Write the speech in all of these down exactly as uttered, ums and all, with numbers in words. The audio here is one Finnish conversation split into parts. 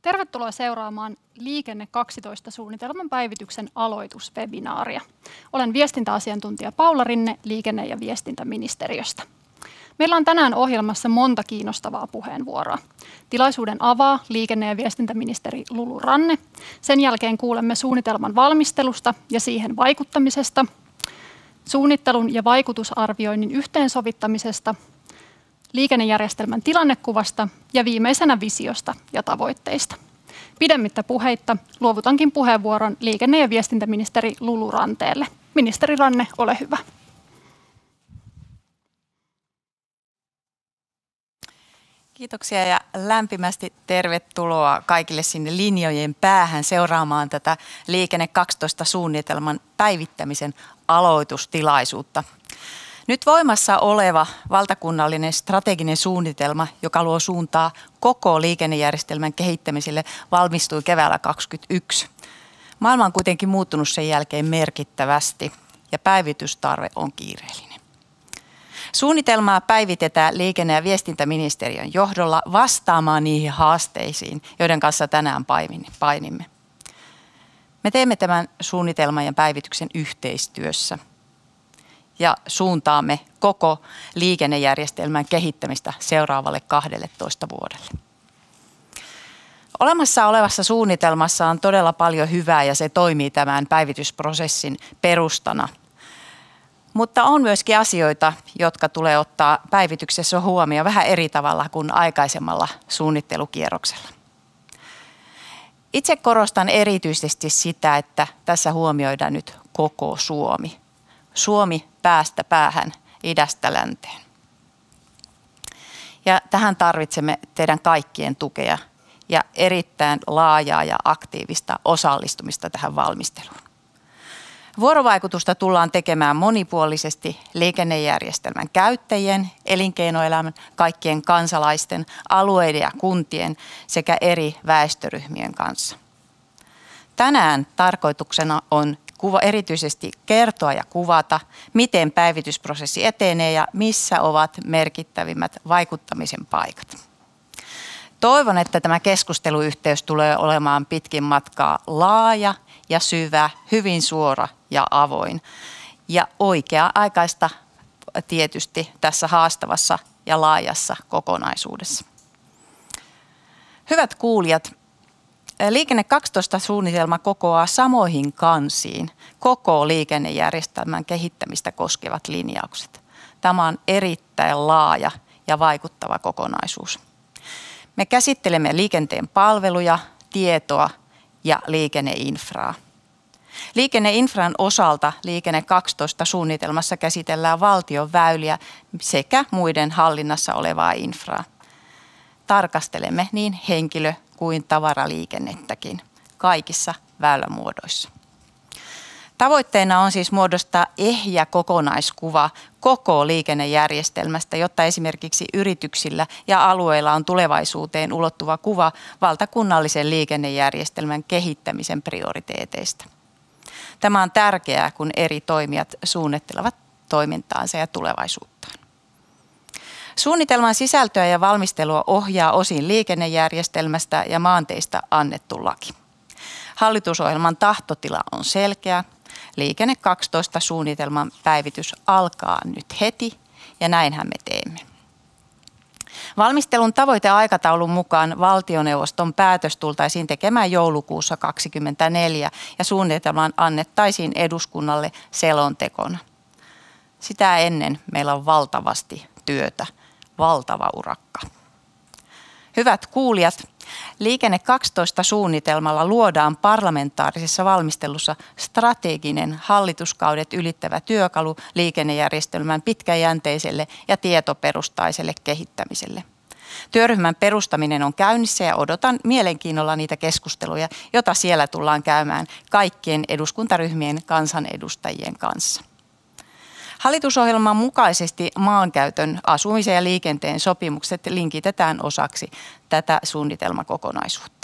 Tervetuloa seuraamaan Liikenne kaksitoista suunnitelman päivityksen aloituswebinaaria. Olen viestintäasiantuntija Paula Rinne liikenne- ja viestintäministeriöstä. Meillä on tänään ohjelmassa monta kiinnostavaa puheenvuoroa. Tilaisuuden avaa liikenne- ja viestintäministeri Lulu Ranne. Sen jälkeen kuulemme suunnitelman valmistelusta ja siihen vaikuttamisesta, suunnittelun ja vaikutusarvioinnin yhteensovittamisesta, liikennejärjestelmän tilannekuvasta ja viimeisenä visiosta ja tavoitteista. Pidemmittä puheitta luovutankin puheenvuoron liikenne- ja viestintäministeri Lulu Ranteelle. Ministeri Ranne, ole hyvä. Kiitoksia ja lämpimästi tervetuloa kaikille sinne linjojen päähän seuraamaan tätä Liikenne kaksitoista suunnitelman päivittämisen aloitustilaisuutta. Nyt voimassa oleva valtakunnallinen strateginen suunnitelma, joka luo suuntaa koko liikennejärjestelmän kehittämiselle, valmistui keväällä kaksikymmentäyksi. Maailma on kuitenkin muuttunut sen jälkeen merkittävästi ja päivitystarve on kiireellinen. Suunnitelmaa päivitetään liikenne- ja viestintäministeriön johdolla vastaamaan niihin haasteisiin, joiden kanssa tänään painimme. Me teemme tämän suunnitelman ja päivityksen yhteistyössä ja suuntaamme koko liikennejärjestelmän kehittämistä seuraavalle kahdelletoista vuodelle. Olemassa olevassa suunnitelmassa on todella paljon hyvää ja se toimii tämän päivitysprosessin perustana. Mutta on myöskin asioita, jotka tulee ottaa päivityksessä huomioon vähän eri tavalla kuin aikaisemmalla suunnittelukierroksella. Itse korostan erityisesti sitä, että tässä huomioidaan nyt koko Suomi. Suomi päästä päähän, idästä länteen. Ja tähän tarvitsemme teidän kaikkien tukea ja erittäin laajaa ja aktiivista osallistumista tähän valmisteluun. Vuorovaikutusta tullaan tekemään monipuolisesti liikennejärjestelmän käyttäjien, elinkeinoelämän, kaikkien kansalaisten, alueiden ja kuntien sekä eri väestöryhmien kanssa. Tänään tarkoituksena on kuva, erityisesti kertoa ja kuvata, miten päivitysprosessi etenee ja missä ovat merkittävimmät vaikuttamisen paikat. Toivon, että tämä keskusteluyhteys tulee olemaan pitkin matkaa laaja ja syvä, hyvin suora ja avoin ja oikea-aikaista tietysti tässä haastavassa ja laajassa kokonaisuudessa. Hyvät kuulijat, Liikenne kaksitoista suunnitelma kokoaa samoihin kansiin koko liikennejärjestelmän kehittämistä koskevat linjaukset. Tämä on erittäin laaja ja vaikuttava kokonaisuus. Me käsittelemme liikenteen palveluja, tietoa ja liikenneinfraa. Liikenneinfran osalta Liikenne kaksitoista suunnitelmassa käsitellään valtion väyliä sekä muiden hallinnassa olevaa infraa. Tarkastelemme niin henkilö- kuin tavaraliikennettäkin kaikissa väylämuodoissa. Tavoitteena on siis muodostaa ehjä kokonaiskuva koko liikennejärjestelmästä, jotta esimerkiksi yrityksillä ja alueilla on tulevaisuuteen ulottuva kuva valtakunnallisen liikennejärjestelmän kehittämisen prioriteeteista. Tämä on tärkeää, kun eri toimijat suunnittelevat toimintaansa ja tulevaisuuttaan. Suunnitelman sisältöä ja valmistelua ohjaa osin liikennejärjestelmästä ja maanteistä annettu laki. Hallitusohjelman tahtotila on selkeä. Liikenne kaksitoista suunnitelman päivitys alkaa nyt heti ja näinhän me teemme. Valmistelun tavoiteaikataulun mukaan valtioneuvoston päätös tultaisiin tekemään joulukuussa kaksikymmentäneljä ja suunnitelman annettaisiin eduskunnalle selontekona. Sitä ennen meillä on valtavasti työtä, valtava urakka. Hyvät kuulijat, Liikenne kaksitoista suunnitelmalla luodaan parlamentaarisessa valmistelussa strateginen hallituskaudet ylittävä työkalu liikennejärjestelmän pitkäjänteiselle ja tietoperustaiselle kehittämiselle. Työryhmän perustaminen on käynnissä ja odotan mielenkiinnolla niitä keskusteluja, joita siellä tullaan käymään kaikkien eduskuntaryhmien kansanedustajien kanssa. Hallitusohjelman mukaisesti maankäytön, asumisen ja liikenteen sopimukset linkitetään osaksi tätä suunnitelmakokonaisuutta.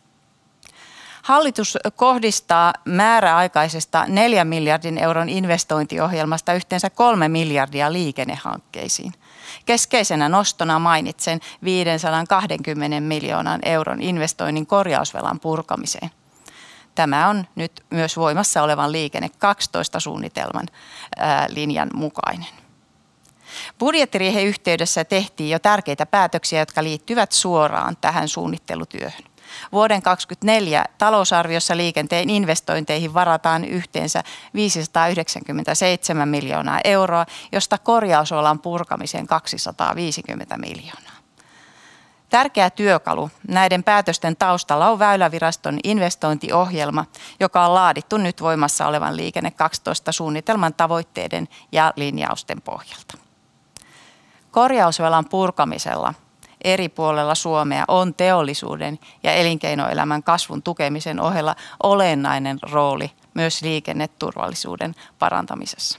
Hallitus kohdistaa määräaikaisesta neljän miljardin euron investointiohjelmasta yhteensä kolme miljardia liikennehankkeisiin. Keskeisenä nostona mainitsen viisisataakaksikymmentä miljoonan euron investoinnin korjausvelan purkamiseen. Tämä on nyt myös voimassa olevan Liikenne kaksitoista suunnitelman ää, linjan mukainen. Budjettiriihen yhteydessä tehtiin jo tärkeitä päätöksiä, jotka liittyvät suoraan tähän suunnittelutyöhön. Vuoden kaksituhattakaksikymmentäneljä talousarviossa liikenteen investointeihin varataan yhteensä viisisataayhdeksänkymmentäseitsemän miljoonaa euroa, josta korjausvelan purkamiseen kaksisataaviisikymmentä miljoonaa. Tärkeä työkalu näiden päätösten taustalla on Väyläviraston investointiohjelma, joka on laadittu nyt voimassa olevan Liikenne kaksitoista suunnitelman tavoitteiden ja linjausten pohjalta. Korjausvelan purkamisella eri puolella Suomea on teollisuuden ja elinkeinoelämän kasvun tukemisen ohella olennainen rooli myös liikenneturvallisuuden parantamisessa.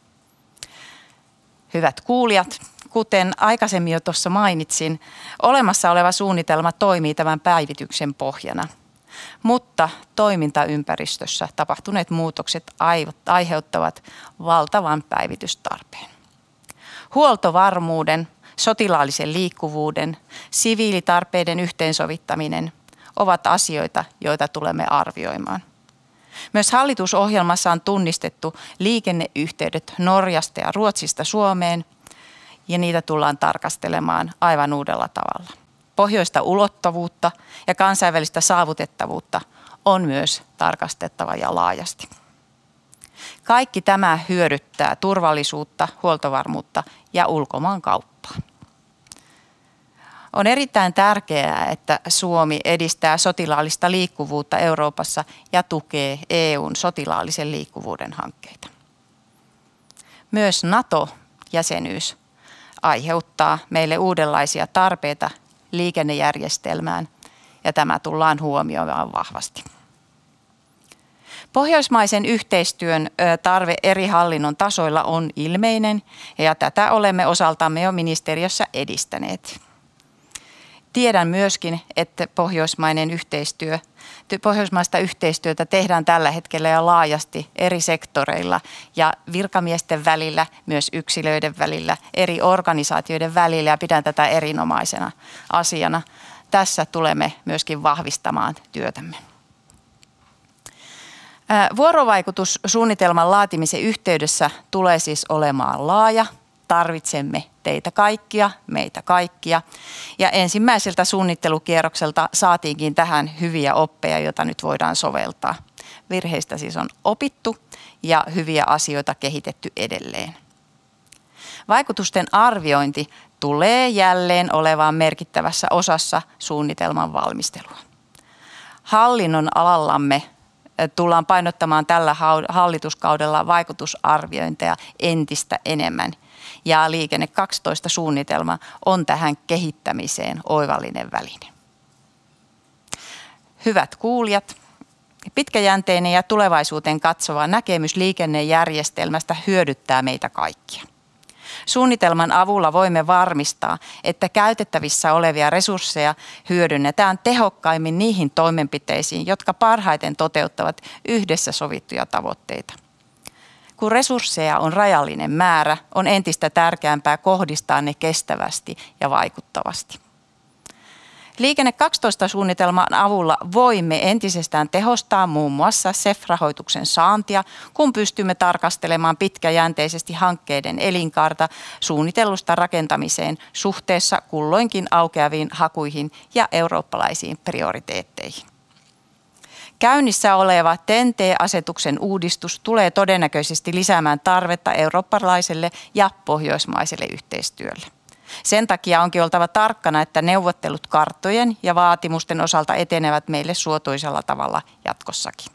Hyvät kuulijat, kuten aikaisemmin jo tuossa mainitsin, olemassa oleva suunnitelma toimii tämän päivityksen pohjana, mutta toimintaympäristössä tapahtuneet muutokset aiheuttavat valtavan päivitystarpeen. Huoltovarmuuden, sotilaallisen liikkuvuuden, siviilitarpeiden yhteensovittaminen ovat asioita, joita tulemme arvioimaan. Myös hallitusohjelmassa on tunnistettu liikenneyhteydet Norjasta ja Ruotsista Suomeen, ja niitä tullaan tarkastelemaan aivan uudella tavalla. Pohjoista ulottuvuutta ja kansainvälistä saavutettavuutta on myös tarkastettava ja laajasti. Kaikki tämä hyödyttää turvallisuutta, huoltovarmuutta ja ulkomaankauppaa. On erittäin tärkeää, että Suomi edistää sotilaallista liikkuvuutta Euroopassa ja tukee E U:n sotilaallisen liikkuvuuden hankkeita. Myös NATO-jäsenyys aiheuttaa meille uudenlaisia tarpeita liikennejärjestelmään, ja tämä tullaan huomioimaan vahvasti. Pohjoismaisen yhteistyön tarve eri hallinnon tasoilla on ilmeinen, ja tätä olemme osaltamme jo ministeriössä edistäneet. Tiedän myöskin, että pohjoismainen yhteistyö, pohjoismaista yhteistyötä tehdään tällä hetkellä jo laajasti eri sektoreilla ja virkamiesten välillä, myös yksilöiden välillä, eri organisaatioiden välillä, ja pidän tätä erinomaisena asiana. Tässä tulemme myöskin vahvistamaan työtämme. Vuorovaikutussuunnitelman laatimisen yhteydessä tulee siis olemaan laaja. Tarvitsemme teitä kaikkia, meitä kaikkia. Ja ensimmäiseltä suunnittelukierrokselta saatiinkin tähän hyviä oppeja, joita nyt voidaan soveltaa. Virheistä siis on opittu ja hyviä asioita kehitetty edelleen. Vaikutusten arviointi tulee jälleen olemaan merkittävässä osassa suunnitelman valmistelua. Hallinnon alallamme tullaan painottamaan tällä hallituskaudella vaikutusarviointeja entistä enemmän. Ja Liikenne kaksitoista suunnitelma on tähän kehittämiseen oivallinen väline. Hyvät kuulijat, pitkäjänteinen ja tulevaisuuteen katsova näkemys liikennejärjestelmästä hyödyttää meitä kaikkia. Suunnitelman avulla voimme varmistaa, että käytettävissä olevia resursseja hyödynnetään tehokkaimmin niihin toimenpiteisiin, jotka parhaiten toteuttavat yhdessä sovittuja tavoitteita. Kun resursseja on rajallinen määrä, on entistä tärkeämpää kohdistaa ne kestävästi ja vaikuttavasti. Liikenne kaksitoista suunnitelman avulla voimme entisestään tehostaa muun muassa S E F-rahoituksen saantia, kun pystymme tarkastelemaan pitkäjänteisesti hankkeiden elinkaarta suunnitellusta rakentamiseen suhteessa kulloinkin aukeaviin hakuihin ja eurooppalaisiin prioriteetteihin. Käynnissä oleva T E N T-asetuksen uudistus tulee todennäköisesti lisäämään tarvetta eurooppalaiselle ja pohjoismaiselle yhteistyölle. Sen takia onkin oltava tarkkana, että neuvottelut karttojen ja vaatimusten osalta etenevät meille suotuisella tavalla jatkossakin.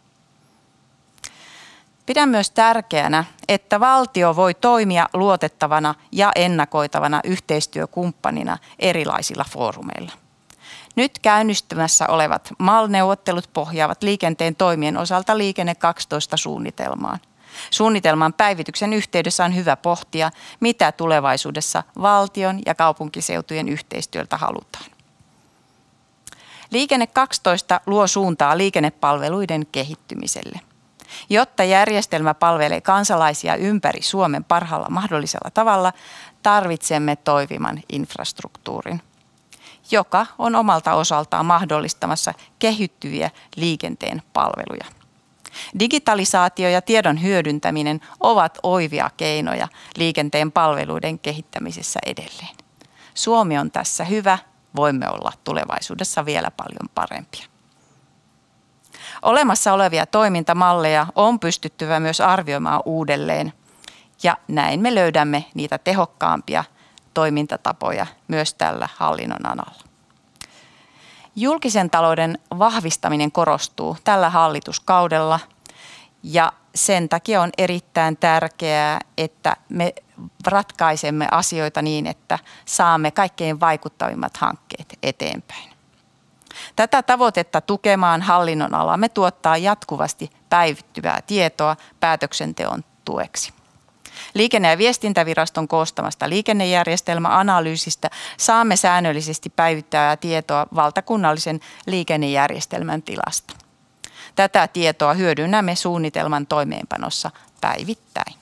Pidän myös tärkeänä, että valtio voi toimia luotettavana ja ennakoitavana yhteistyökumppanina erilaisilla foorumeilla. Nyt käynnistymässä olevat M A L-neuvottelut pohjaavat liikenteen toimien osalta Liikenne kaksitoista suunnitelmaan. Suunnitelman päivityksen yhteydessä on hyvä pohtia, mitä tulevaisuudessa valtion ja kaupunkiseutujen yhteistyöltä halutaan. Liikenne kaksitoista luo suuntaa liikennepalveluiden kehittymiselle. Jotta järjestelmä palvelee kansalaisia ympäri Suomen parhaalla mahdollisella tavalla, tarvitsemme toimivan infrastruktuurin, joka on omalta osaltaan mahdollistamassa kehittyviä liikenteen palveluja. Digitalisaatio ja tiedon hyödyntäminen ovat oivia keinoja liikenteen palveluiden kehittämisessä edelleen. Suomi on tässä hyvä, voimme olla tulevaisuudessa vielä paljon parempia. Olemassa olevia toimintamalleja on pystyttävä myös arvioimaan uudelleen ja näin me löydämme niitä tehokkaampia toimintatapoja myös tällä hallinnon alalla. Julkisen talouden vahvistaminen korostuu tällä hallituskaudella ja sen takia on erittäin tärkeää, että me ratkaisemme asioita niin, että saamme kaikkein vaikuttavimmat hankkeet eteenpäin. Tätä tavoitetta tukemaan hallinnonalamme tuottaa jatkuvasti päivittyvää tietoa päätöksenteon tueksi. Liikenne- ja viestintäviraston koostamasta liikennejärjestelmäanalyysistä saamme säännöllisesti päivittävää tietoa valtakunnallisen liikennejärjestelmän tilasta. Tätä tietoa hyödynnämme suunnitelman toimeenpanossa päivittäin.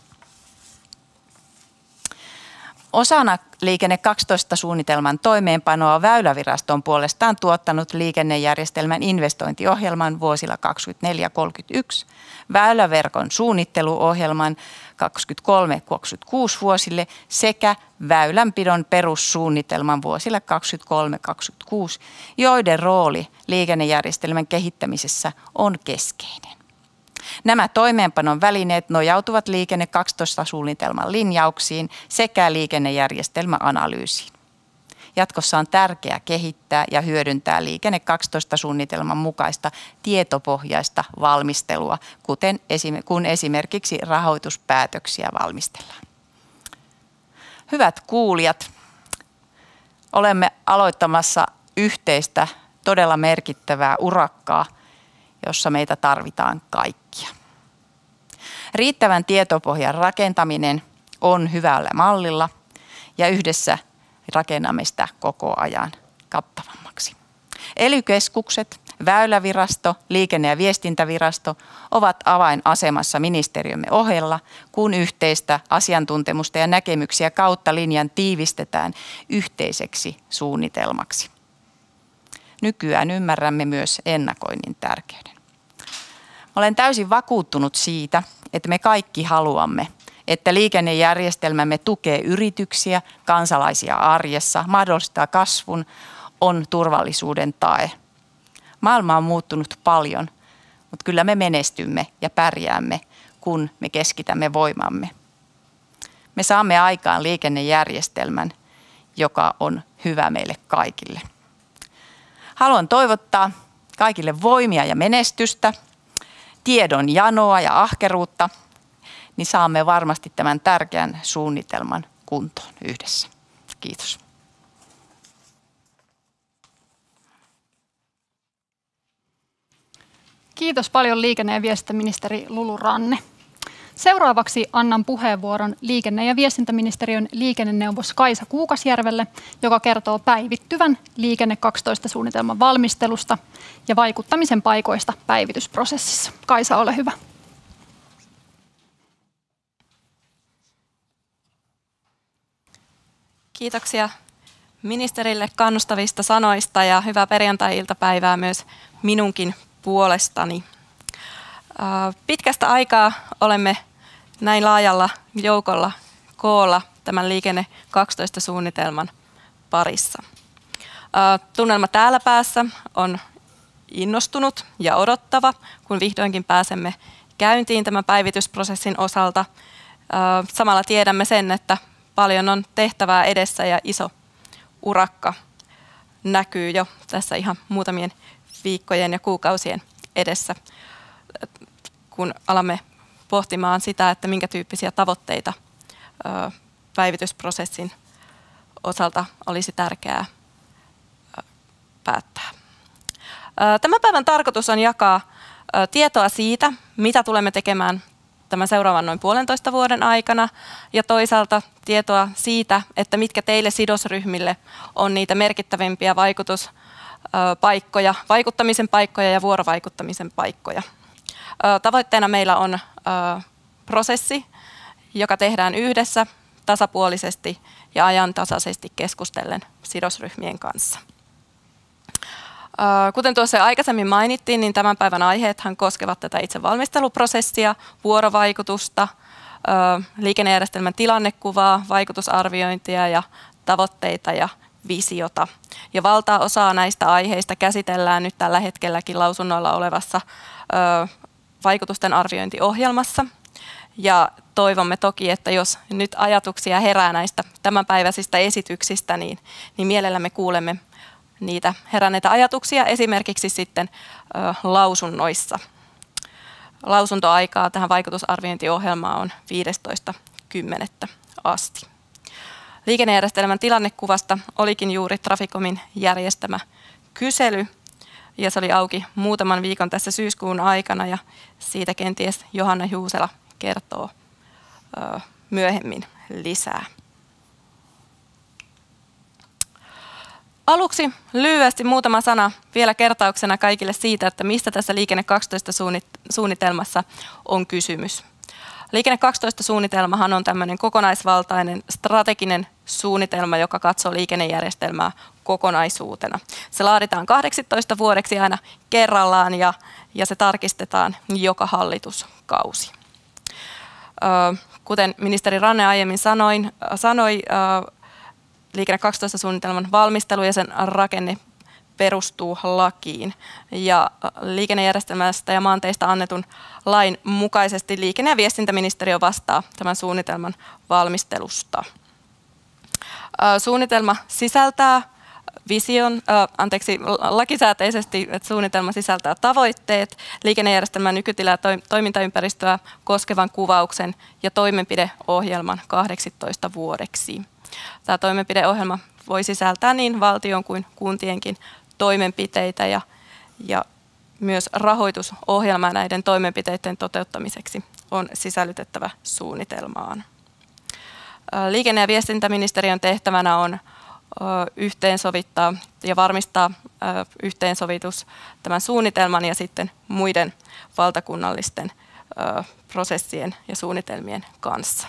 Osana Liikenne kaksitoista-suunnitelman toimeenpanoa Väylävirasto on puolestaan tuottanut liikennejärjestelmän investointiohjelman vuosilla kaksikymmentäneljä kolmekymmentäyksi, väyläverkon suunnitteluohjelman kaksikymmentäkolme kaksikymmentäkuusi vuosille sekä väylänpidon perussuunnitelman vuosille kaksikymmentäkolme kaksikymmentäkuusi, joiden rooli liikennejärjestelmän kehittämisessä on keskeinen. Nämä toimeenpanon välineet nojautuvat Liikenne kaksitoista-suunnitelman linjauksiin sekä liikennejärjestelmäanalyysiin. Jatkossa on tärkeää kehittää ja hyödyntää Liikenne kaksitoista-suunnitelman mukaista tietopohjaista valmistelua, kuten kun esimerkiksi rahoituspäätöksiä valmistellaan. Hyvät kuulijat, olemme aloittamassa yhteistä todella merkittävää urakkaa, jossa meitä tarvitaan kaikkia. Riittävän tietopohjan rakentaminen on hyvällä mallilla ja yhdessä rakennamme sitä koko ajan kattavammaksi. E L Y-keskukset, Väylävirasto, Liikenne- ja viestintävirasto ovat avainasemassa ministeriömme ohella, kun yhteistä asiantuntemusta ja näkemyksiä kautta linjan tiivistetään yhteiseksi suunnitelmaksi. Nykyään ymmärrämme myös ennakoinnin tärkeyden. Olen täysin vakuuttunut siitä, että me kaikki haluamme, että liikennejärjestelmämme tukee yrityksiä, kansalaisia arjessa, mahdollistaa kasvun, on turvallisuuden tae. Maailma on muuttunut paljon, mutta kyllä me menestymme ja pärjäämme, kun me keskitämme voimamme. Me saamme aikaan liikennejärjestelmän, joka on hyvä meille kaikille. Haluan toivottaa kaikille voimia ja menestystä, tiedon janoa ja ahkeruutta, niin saamme varmasti tämän tärkeän suunnitelman kuntoon yhdessä. Kiitos. Kiitos paljon liikenne- ja viestintäministeri Lulu Ranne. Seuraavaksi annan puheenvuoron liikenne- ja viestintäministeriön liikenneneuvos Kaisa Kuukasjärvelle, joka kertoo päivittyvän Liikenne kaksitoista-suunnitelman valmistelusta ja vaikuttamisen paikoista päivitysprosessissa. Kaisa, ole hyvä. Kiitoksia ministerille kannustavista sanoista ja hyvää perjantai-iltapäivää myös minunkin puolestani. Pitkästä aikaa olemme näin laajalla joukolla koolla tämän Liikenne kaksitoista-suunnitelman parissa. Tunnelma täällä päässä on innostunut ja odottava, kun vihdoinkin pääsemme käyntiin tämän päivitysprosessin osalta. Samalla tiedämme sen, että paljon on tehtävää edessä ja iso urakka näkyy jo tässä ihan muutamien viikkojen ja kuukausien edessä, kun alamme pohtimaan sitä, että minkä tyyppisiä tavoitteita päivitysprosessin osalta olisi tärkeää päättää. Tämän päivän tarkoitus on jakaa tietoa siitä, mitä tulemme tekemään tämän seuraavan noin puolentoista vuoden aikana, ja toisaalta tietoa siitä, että mitkä teille sidosryhmille on niitä merkittävimpiä vaikutuspaikkoja, vaikuttamisen paikkoja ja vuorovaikuttamisen paikkoja. Tavoitteena meillä on prosessi, joka tehdään yhdessä tasapuolisesti ja ajantasaisesti keskustellen sidosryhmien kanssa. Kuten tuossa jo aikaisemmin mainittiin, niin tämän päivän aiheethan koskevat tätä itse valmisteluprosessia, vuorovaikutusta, liikennejärjestelmän tilannekuvaa, vaikutusarviointia ja tavoitteita ja visiota. Ja valtaosaa näistä aiheista käsitellään nyt tällä hetkelläkin lausunnoilla olevassa vaikutusten arviointiohjelmassa. Ja toivomme toki, että jos nyt ajatuksia herää näistä tämänpäiväisistä esityksistä, niin, niin mielellämme kuulemme niitä heränneitä ajatuksia esimerkiksi sitten ö, lausunnoissa. Lausuntoaikaa tähän vaikutusarviointiohjelmaan on viidestoista kymmenettä asti. Liikennejärjestelmän tilannekuvasta olikin juuri Traficomin järjestämä kysely, ja se oli auki muutaman viikon tässä syyskuun aikana, ja siitä kenties Johanna Juusela kertoo ö, myöhemmin lisää. Aluksi lyhyesti muutama sana vielä kertauksena kaikille siitä, että mistä tässä Liikenne kaksitoista suunnitelmassa on kysymys. Liikenne kaksitoista suunnitelmahan on tämmöinen kokonaisvaltainen strateginen suunnitelma, joka katsoo liikennejärjestelmää kokonaisuutena. Se laaditaan kahdeksitoista vuodeksi aina kerrallaan ja, ja se tarkistetaan joka hallituskausi. Ö, kuten ministeri Ranne aiemmin sanoin, sanoi, ö, Liikenne kaksitoista suunnitelman valmistelu ja sen rakenne perustuu lakiin. Ja liikennejärjestelmästä ja maanteistä annetun lain mukaisesti liikenne- ja viestintäministeriö vastaa tämän suunnitelman valmistelusta. Suunnitelma sisältää vision, äh, anteeksi, lakisääteisesti, että suunnitelma sisältää tavoitteet, liikennejärjestelmän nykytilaa ja toimintaympäristöä koskevan kuvauksen ja toimenpideohjelman kahdeksitoista vuodeksi. Tämä toimenpideohjelma voi sisältää niin valtion kuin kuntienkin toimenpiteitä ja, ja myös rahoitusohjelma näiden toimenpiteiden toteuttamiseksi on sisällytettävä suunnitelmaan. Liikenne- ja viestintäministeriön tehtävänä on yhteensovittaa ja varmistaa yhteensovitus tämän suunnitelman ja sitten muiden valtakunnallisten prosessien ja suunnitelmien kanssa.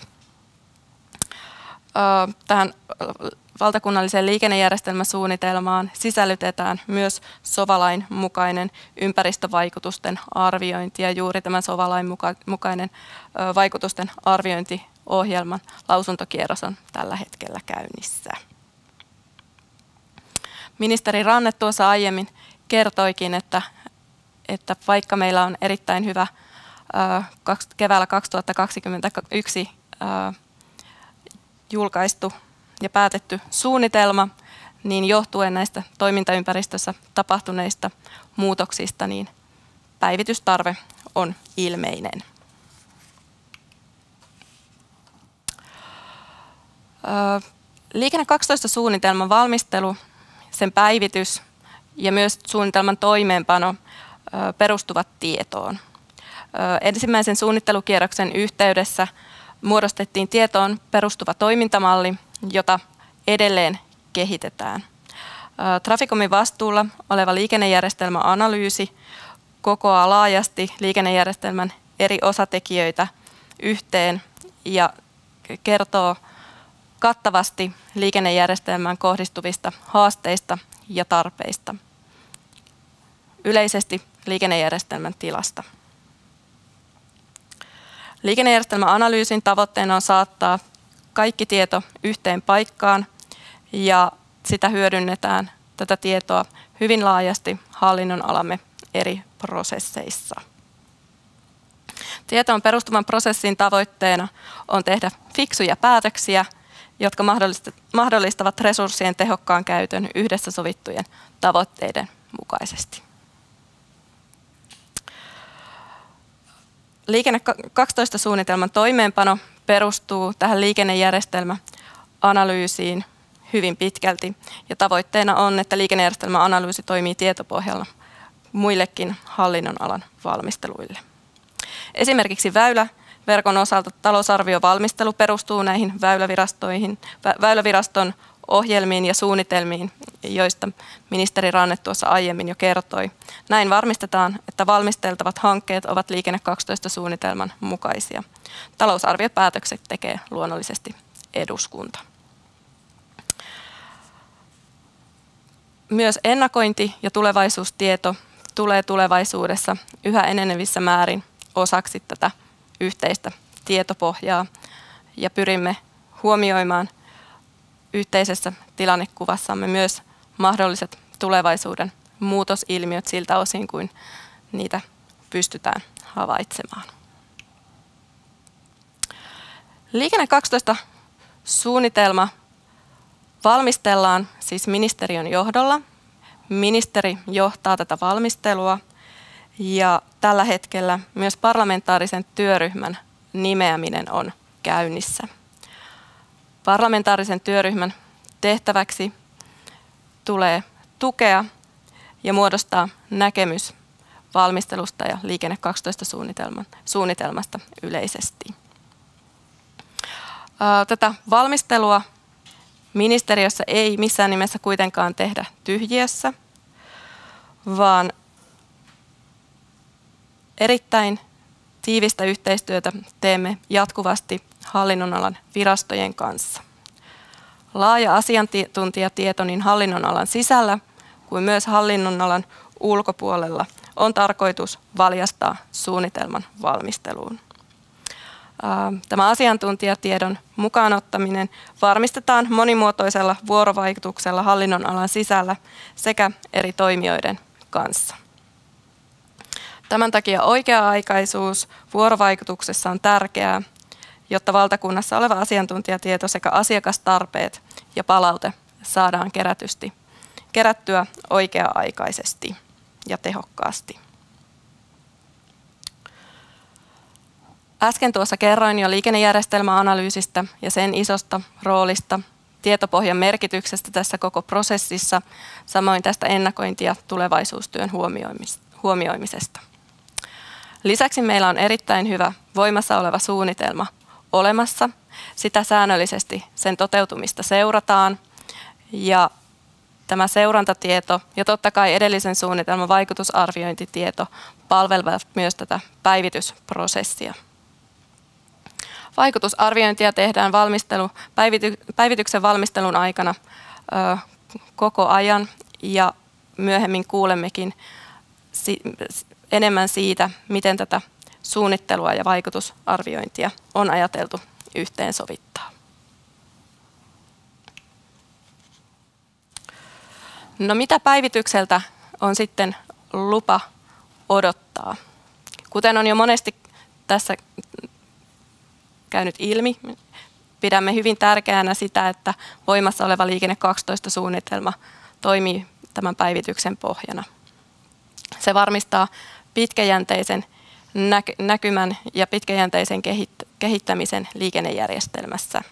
Tähän valtakunnalliseen liikennejärjestelmäsuunnitelmaan sisällytetään myös SOVA-lain mukainen ympäristövaikutusten arviointi ja juuri tämän SOVA-lain mukainen vaikutusten arviointiohjelman lausuntokierros on tällä hetkellä käynnissä. Ministeri Ranne tuossa aiemmin kertoikin, että, että vaikka meillä on erittäin hyvä keväällä kaksituhattakaksikymmentäyksi julkaistu ja päätetty suunnitelma, niin johtuen näistä toimintaympäristössä tapahtuneista muutoksista, niin päivitystarve on ilmeinen. Liikenne kaksitoista suunnitelman valmistelu, sen päivitys ja myös suunnitelman toimeenpano perustuvat tietoon. Ensimmäisen suunnittelukierroksen yhteydessä muodostettiin tietoon perustuva toimintamalli, jota edelleen kehitetään. Traficomin vastuulla oleva liikennejärjestelmäanalyysi kokoaa laajasti liikennejärjestelmän eri osatekijöitä yhteen ja kertoo kattavasti liikennejärjestelmään kohdistuvista haasteista ja tarpeista. Yleisesti liikennejärjestelmän tilasta. Liikennejärjestelmäanalyysin tavoitteena on saattaa kaikki tieto yhteen paikkaan ja sitä hyödynnetään tätä tietoa hyvin laajasti hallinnonalamme eri prosesseissa. Tietoon perustuvan prosessin tavoitteena on tehdä fiksuja päätöksiä, jotka mahdollistavat resurssien tehokkaan käytön yhdessä sovittujen tavoitteiden mukaisesti. Liikenne kaksitoista suunnitelman toimeenpano perustuu tähän liikennejärjestelmäanalyysiin hyvin pitkälti ja tavoitteena on, että liikennejärjestelmäanalyysi toimii tietopohjalla muillekin hallinnonalan valmisteluille. Esimerkiksi väyläverkon osalta talousarviovalmistelu perustuu näihin väylävirastoihin, väyläviraston ohjelmiin ja suunnitelmiin, joista ministeri Ranne tuossa aiemmin jo kertoi. Näin varmistetaan, että valmisteltavat hankkeet ovat Liikenne kaksitoista suunnitelman mukaisia. Talousarviopäätökset tekee luonnollisesti eduskunta. Myös ennakointi ja tulevaisuustieto tulee tulevaisuudessa yhä enenevissä määrin osaksi tätä yhteistä tietopohjaa ja pyrimme huomioimaan yhteisessä tilannekuvassamme myös mahdolliset tulevaisuuden muutosilmiöt siltä osin, kuin niitä pystytään havaitsemaan. Liikenne kaksitoista suunnitelma valmistellaan siis ministeriön johdolla. Ministeri johtaa tätä valmistelua ja tällä hetkellä myös parlamentaarisen työryhmän nimeäminen on käynnissä. Parlamentaarisen työryhmän tehtäväksi tulee tukea ja muodostaa näkemys valmistelusta ja Liikenne kaksitoista suunnitelmasta yleisesti. Tätä valmistelua ministeriössä ei missään nimessä kuitenkaan tehdä tyhjiössä, vaan erittäin tiivistä yhteistyötä teemme jatkuvasti hallinnonalan virastojen kanssa. Laaja asiantuntijatieto niin hallinnonalan sisällä kuin myös hallinnonalan ulkopuolella on tarkoitus valjastaa suunnitelman valmisteluun. Tämä asiantuntijatiedon mukaanottaminen varmistetaan monimuotoisella vuorovaikutuksella hallinnonalan sisällä sekä eri toimijoiden kanssa. Tämän takia oikea-aikaisuus vuorovaikutuksessa on tärkeää, jotta valtakunnassa oleva asiantuntijatieto sekä asiakastarpeet ja palaute saadaan kerätysti, kerättyä oikea-aikaisesti ja tehokkaasti. Äsken tuossa kerroin jo liikennejärjestelmäanalyysistä ja sen isosta roolista, tietopohjan merkityksestä tässä koko prosessissa, samoin tästä ennakointi- ja tulevaisuustyön huomioimisesta. Lisäksi meillä on erittäin hyvä voimassa oleva suunnitelma olemassa. Sitä säännöllisesti sen toteutumista seurataan ja tämä seurantatieto ja totta kai edellisen suunnitelman vaikutusarviointitieto palvelevat myös tätä päivitysprosessia. Vaikutusarviointia tehdään valmistelu, päivity, päivityksen valmistelun aikana ö, koko ajan ja myöhemmin kuulemmekin si, enemmän siitä, miten tätä suunnittelua ja vaikutusarviointia on ajateltu yhteensovittaa. No mitä päivitykseltä on sitten lupa odottaa? Kuten on jo monesti tässä käynyt ilmi, pidämme hyvin tärkeänä sitä, että voimassa oleva Liikenne kaksitoista suunnitelma toimii tämän päivityksen pohjana. Se varmistaa pitkäjänteisen näkymän ja pitkäjänteisen kehittämisen liikennejärjestelmässä.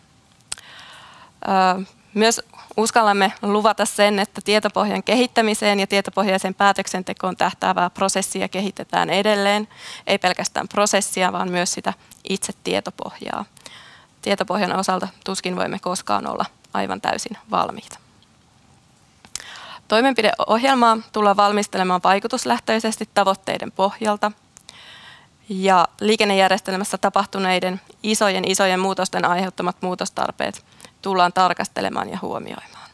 Myös uskallamme luvata sen, että tietopohjan kehittämiseen ja tietopohjaiseen päätöksentekoon tähtäävää prosessia kehitetään edelleen. Ei pelkästään prosessia, vaan myös sitä itse tietopohjaa. Tietopohjan osalta tuskin voimme koskaan olla aivan täysin valmiita. Toimenpideohjelmaa tullaan valmistelemaan vaikutuslähtöisesti tavoitteiden pohjalta. Ja liikennejärjestelmässä tapahtuneiden isojen isojen muutosten aiheuttamat muutostarpeet tullaan tarkastelemaan ja huomioimaan.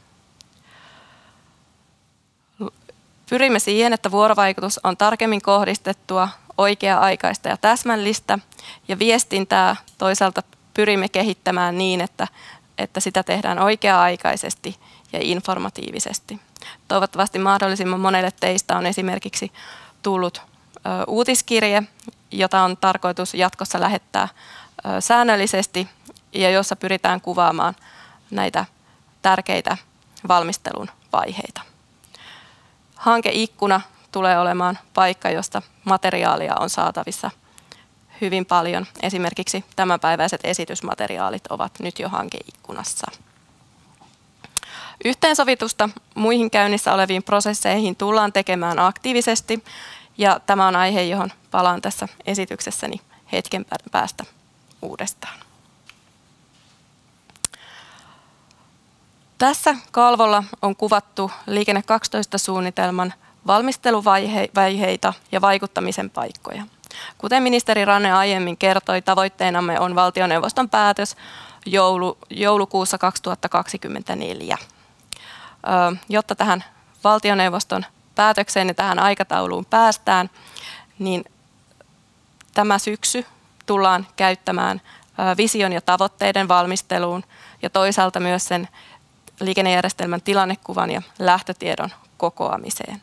Pyrimme siihen, että vuorovaikutus on tarkemmin kohdistettua, oikea-aikaista ja täsmällistä, ja viestintää toisaalta pyrimme kehittämään niin, että, että sitä tehdään oikea-aikaisesti ja informatiivisesti. Toivottavasti mahdollisimman monelle teistä on esimerkiksi tullut ö, uutiskirje, jota on tarkoitus jatkossa lähettää ö, säännöllisesti ja jossa pyritään kuvaamaan näitä tärkeitä valmistelun vaiheita. Hankeikkuna tulee olemaan paikka, josta materiaalia on saatavissa hyvin paljon. Esimerkiksi tämänpäiväiset esitysmateriaalit ovat nyt jo hankeikkunassa. Yhteensovitusta muihin käynnissä oleviin prosesseihin tullaan tekemään aktiivisesti, ja tämä on aihe, johon palaan tässä esityksessäni hetken päästä uudestaan. Tässä kalvolla on kuvattu Liikenne kaksitoista suunnitelman valmisteluvaiheita ja vaikuttamisen paikkoja. Kuten ministeri Ranne aiemmin kertoi, tavoitteenamme on valtioneuvoston päätös, joulu, joulukuussa kaksituhattakaksikymmentäneljä. Ö, jotta tähän valtioneuvoston päätökseen ja tähän aikatauluun päästään, niin tämä syksy tullaan käyttämään vision ja tavoitteiden valmisteluun ja toisaalta myös sen liikennejärjestelmän tilannekuvan ja lähtötiedon kokoamiseen.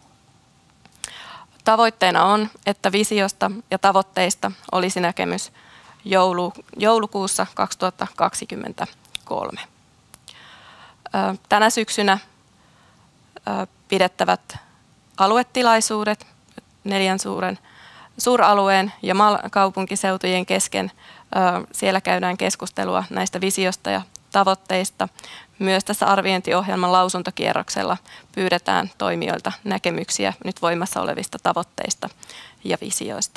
Tavoitteena on, että visiosta ja tavoitteista olisi näkemys joulu, joulukuussa kaksituhattakaksikymmentäkolme. Tänä syksynä pidettävät aluetilaisuudet neljän suuren suuralueen ja kaupunkiseutujen kesken. Siellä käydään keskustelua näistä visiosta ja tavoitteista. Myös tässä arviointiohjelman lausuntokierroksella pyydetään toimijoilta näkemyksiä nyt voimassa olevista tavoitteista ja visioista.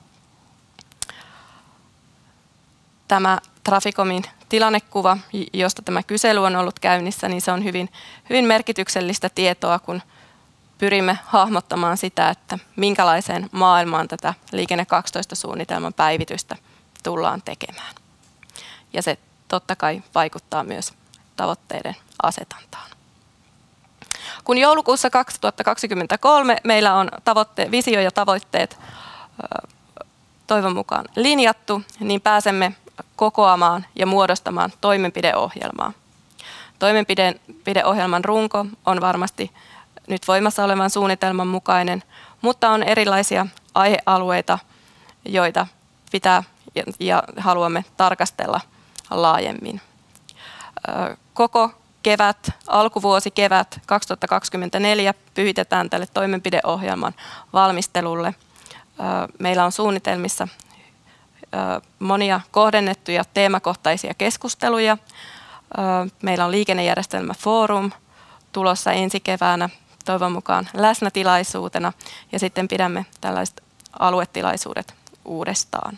Tämä Traficomin tilannekuva, josta tämä kysely on ollut käynnissä, niin se on hyvin, hyvin merkityksellistä tietoa, kun pyrimme hahmottamaan sitä, että minkälaiseen maailmaan tätä Liikenne kaksitoista-suunnitelman päivitystä tullaan tekemään. Ja se totta kai vaikuttaa myös tavoitteiden asetantaan. Kun joulukuussa kaksituhattakaksikymmentäkolme meillä on tavoitte- visio ja tavoitteet toivon mukaan linjattu, niin pääsemme kokoamaan ja muodostamaan toimenpideohjelmaa. Toimenpideohjelman runko on varmasti nyt voimassa olevan suunnitelman mukainen, mutta on erilaisia aihealueita, joita pitää ja haluamme tarkastella laajemmin. Koko kevät, alkuvuosi kevät kaksituhattakaksikymmentäneljä pyhitetään tälle toimenpideohjelman valmistelulle. Meillä on suunnitelmissa monia kohdennettuja teemakohtaisia keskusteluja. Meillä on liikennejärjestelmäfoorum tulossa ensi keväänä toivon mukaan läsnätilaisuutena ja sitten pidämme tällaiset aluetilaisuudet uudestaan.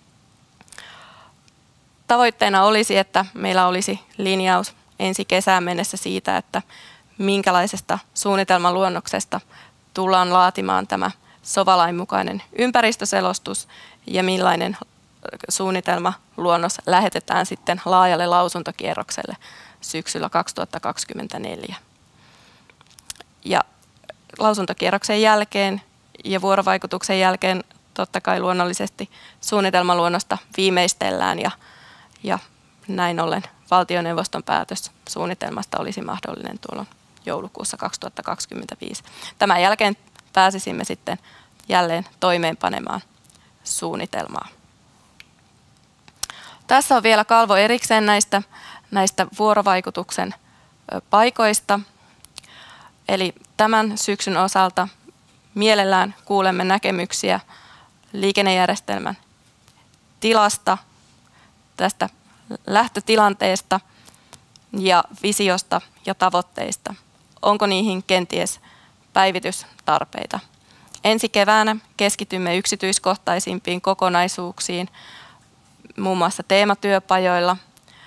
Tavoitteena olisi, että meillä olisi linjaus ensi kesään mennessä siitä, että minkälaisesta suunnitelman luonnoksesta tullaan laatimaan tämä sovalain mukainen ympäristöselostus ja millainen suunnitelma luonnos lähetetään sitten laajalle lausuntokierrokselle syksyllä kaksituhattakaksikymmentäneljä. Ja lausuntokierroksen jälkeen ja vuorovaikutuksen jälkeen totta kai luonnollisesti suunnitelmaluonnosta viimeistellään ja, ja näin ollen valtioneuvoston päätös suunnitelmasta olisi mahdollinen tuolla joulukuussa kaksituhattakaksikymmentäviisi. Tämän jälkeen pääsisimme sitten jälleen toimeenpanemaan suunnitelmaa. Tässä on vielä kalvo erikseen näistä, näistä vuorovaikutuksen paikoista. Eli tämän syksyn osalta mielellään kuulemme näkemyksiä liikennejärjestelmän tilasta, tästä lähtötilanteesta ja visiosta ja tavoitteista. Onko niihin kenties päivitystarpeita? Ensi keväänä keskitymme yksityiskohtaisimpiin kokonaisuuksiin, muun muassa teematyöpajoilla.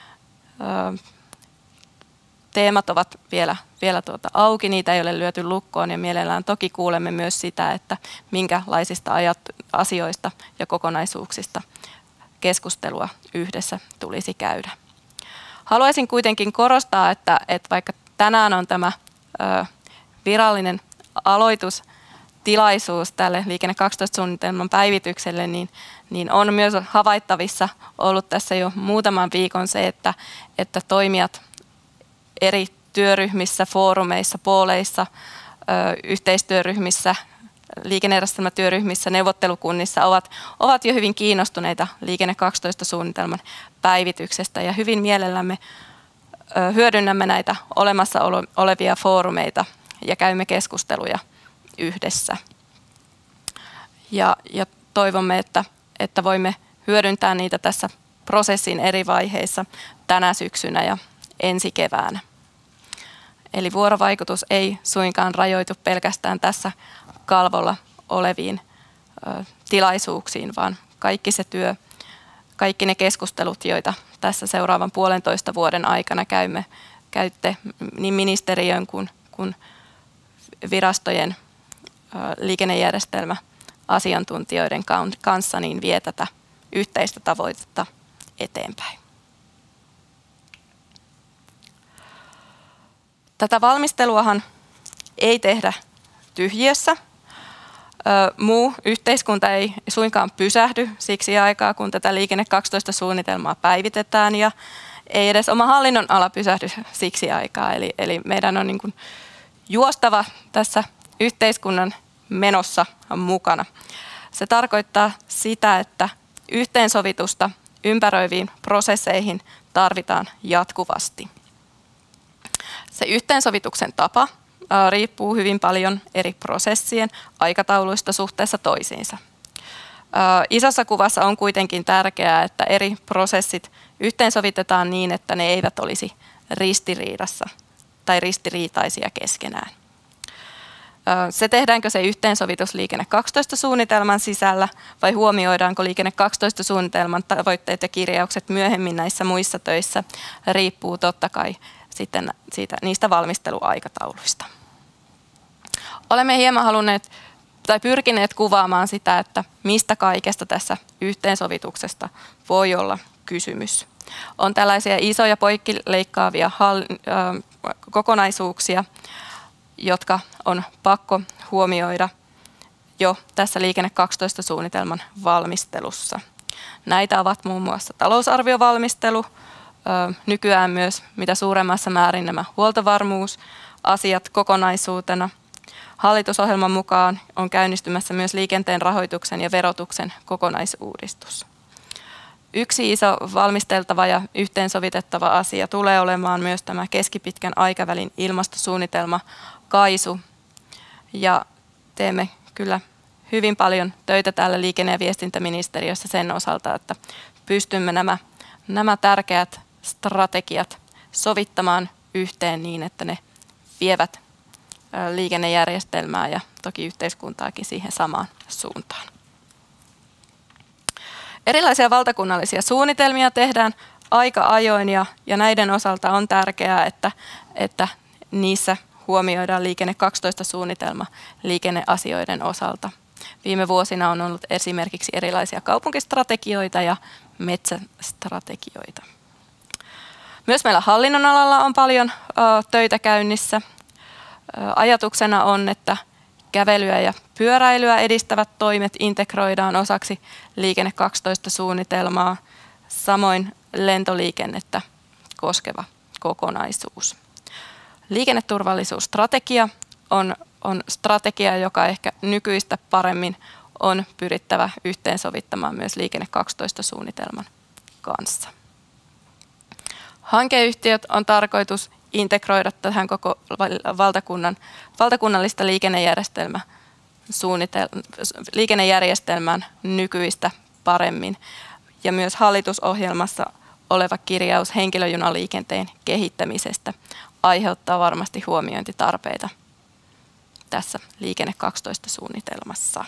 Teemat ovat vielä, vielä tuota auki, niitä ei ole lyöty lukkoon ja mielellään toki kuulemme myös sitä, että minkälaisista asioista ja kokonaisuuksista keskustelua yhdessä tulisi käydä. Haluaisin kuitenkin korostaa, että, että vaikka tänään on tämä ö, virallinen aloitustilaisuus tälle Liikenne kaksitoista-suunnitelman päivitykselle, niin, niin on myös havaittavissa ollut tässä jo muutaman viikon se, että, että toimijat eri työryhmissä, foorumeissa, pooleissa, ö, yhteistyöryhmissä, liikennejärjestelmätyöryhmissä, neuvottelukunnissa ovat, ovat jo hyvin kiinnostuneita Liikenne kaksitoista-suunnitelman päivityksestä ja hyvin mielellämme ö, hyödynnämme näitä olemassa olevia foorumeita ja käymme keskusteluja yhdessä. Ja, ja toivomme, että, että voimme hyödyntää niitä tässä prosessin eri vaiheissa tänä syksynä ja ensi keväänä. Eli vuorovaikutus ei suinkaan rajoitu pelkästään tässä kalvolla oleviin ö, tilaisuuksiin, vaan kaikki se työ, kaikki ne keskustelut, joita tässä seuraavan puolentoista vuoden aikana käymme, käytte niin ministeriön kuin, kuin virastojen ö, liikennejärjestelmä asiantuntijoiden kanssa, niin vie tätä yhteistä tavoitetta eteenpäin. Tätä valmisteluahan ei tehdä tyhjiössä. Muu yhteiskunta ei suinkaan pysähdy siksi aikaa, kun tätä Liikenne kaksitoista-suunnitelmaa päivitetään, ja ei edes oma hallinnonala pysähdy siksi aikaa. Eli, eli meidän on niin kuin juostava tässä yhteiskunnan menossa mukana. Se tarkoittaa sitä, että yhteensovitusta ympäröiviin prosesseihin tarvitaan jatkuvasti. Se yhteensovituksen tapa ää, riippuu hyvin paljon eri prosessien aikatauluista suhteessa toisiinsa. Ää, isossa kuvassa on kuitenkin tärkeää, että eri prosessit yhteensovitetaan niin, että ne eivät olisi ristiriidassa tai ristiriitaisia keskenään. Se, tehdäänkö se yhteensovitus Liikenne kaksitoista-suunnitelman sisällä vai huomioidaanko Liikenne kaksitoista-suunnitelman tavoitteet ja kirjaukset myöhemmin näissä muissa töissä, riippuu totta kai sitten siitä, niistä valmisteluaikatauluista. Olemme hieman halunneet tai pyrkineet kuvaamaan sitä, että mistä kaikesta tässä yhteensovituksesta voi olla kysymys. On tällaisia isoja poikkileikkaavia kokonaisuuksia, jotka on pakko huomioida jo tässä Liikenne kaksitoista-suunnitelman valmistelussa. Näitä ovat muun muassa talousarviovalmistelu, nykyään myös mitä suuremmassa määrin nämä huoltovarmuusasiat kokonaisuutena. Hallitusohjelman mukaan on käynnistymässä myös liikenteen rahoituksen ja verotuksen kokonaisuudistus. Yksi iso valmisteltava ja yhteensovitettava asia tulee olemaan myös tämä keskipitkän aikavälin ilmastosuunnitelma KAISU. Ja teemme kyllä hyvin paljon töitä täällä liikenne- ja viestintäministeriössä sen osalta, että pystymme nämä, nämä tärkeät strategiat sovittamaan yhteen niin, että ne vievät liikennejärjestelmää ja toki yhteiskuntaakin siihen samaan suuntaan. Erilaisia valtakunnallisia suunnitelmia tehdään aika ajoin ja, ja näiden osalta on tärkeää, että, että niissä huomioidaan Liikenne kaksitoista-suunnitelma liikenneasioiden osalta. Viime vuosina on ollut esimerkiksi erilaisia kaupunkistrategioita ja metsästrategioita. Myös meillä hallinnonalalla on paljon ö, töitä käynnissä. Ö, ajatuksena on, että kävelyä ja pyöräilyä edistävät toimet integroidaan osaksi Liikenne kaksitoista-suunnitelmaa, samoin lentoliikennettä koskeva kokonaisuus. Liikenneturvallisuusstrategia on, on strategia, joka ehkä nykyistä paremmin on pyrittävä yhteensovittamaan myös Liikenne kaksitoista-suunnitelman kanssa. Hankeyhtiöt on tarkoitus integroida tähän koko valtakunnan, valtakunnallista liikennejärjestelmä, liikennejärjestelmään nykyistä paremmin. Ja myös hallitusohjelmassa oleva kirjaus henkilöjunaliikenteen kehittämisestä aiheuttaa varmasti huomiointitarpeita tässä Liikenne kaksitoista-suunnitelmassa.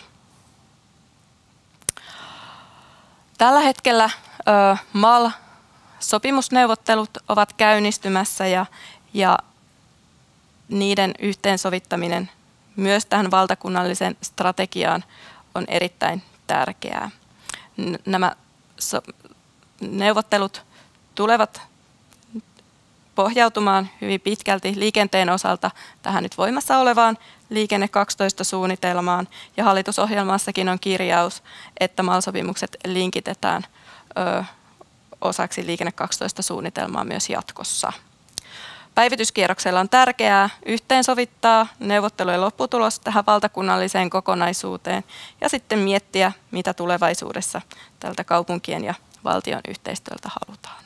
Tällä hetkellä ö, M A L-sopimusneuvottelut ovat käynnistymässä ja, ja niiden yhteensovittaminen myös tähän valtakunnalliseen strategiaan on erittäin tärkeää. Nämä so- neuvottelut tulevat pohjautumaan hyvin pitkälti liikenteen osalta tähän nyt voimassa olevaan Liikenne kaksitoista-suunnitelmaan, ja hallitusohjelmassakin on kirjaus, että M A L-sopimukset linkitetään ö, osaksi Liikenne kaksitoista-suunnitelmaa myös jatkossa. Päivityskierroksella on tärkeää yhteensovittaa neuvottelujen lopputulos tähän valtakunnalliseen kokonaisuuteen ja sitten miettiä, mitä tulevaisuudessa tältä kaupunkien ja valtion yhteistyöltä halutaan.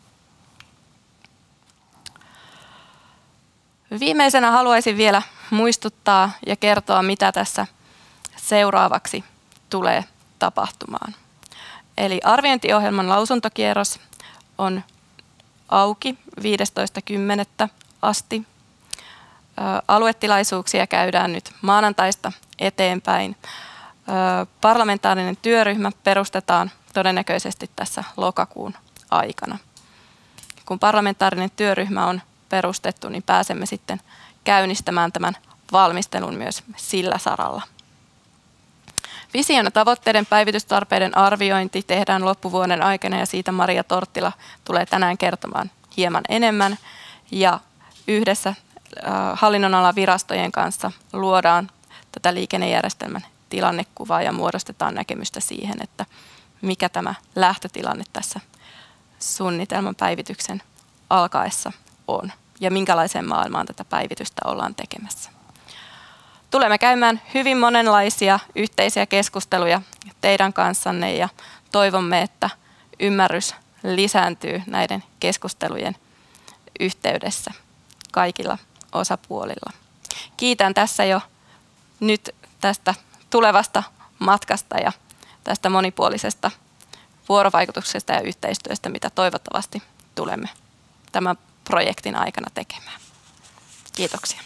Viimeisenä haluaisin vielä muistuttaa ja kertoa, mitä tässä seuraavaksi tulee tapahtumaan. Eli arviointiohjelman lausuntokierros on auki viidestoista kymmenettä asti. Aluetilaisuuksia käydään nyt maanantaista eteenpäin. Parlamentaarinen työryhmä perustetaan todennäköisesti tässä lokakuun aikana. Kun parlamentaarinen työryhmä on perustettu, niin pääsemme sitten käynnistämään tämän valmistelun myös sillä saralla. Vision ja tavoitteiden päivitystarpeiden arviointi tehdään loppuvuoden aikana ja siitä Maria Torttila tulee tänään kertomaan hieman enemmän. Ja yhdessä hallinnonalan virastojen kanssa luodaan tätä liikennejärjestelmän tilannekuvaa ja muodostetaan näkemystä siihen, että mikä tämä lähtötilanne tässä suunnitelman päivityksen alkaessa on ja minkälaiseen maailmaan tätä päivitystä ollaan tekemässä. Tulemme käymään hyvin monenlaisia yhteisiä keskusteluja teidän kanssanne ja toivomme, että ymmärrys lisääntyy näiden keskustelujen yhteydessä kaikilla osapuolilla. Kiitän tässä jo nyt tästä tulevasta matkasta ja tästä monipuolisesta vuorovaikutuksesta ja yhteistyöstä, mitä toivottavasti tulemme tämän projektin aikana tekemään. Kiitoksia.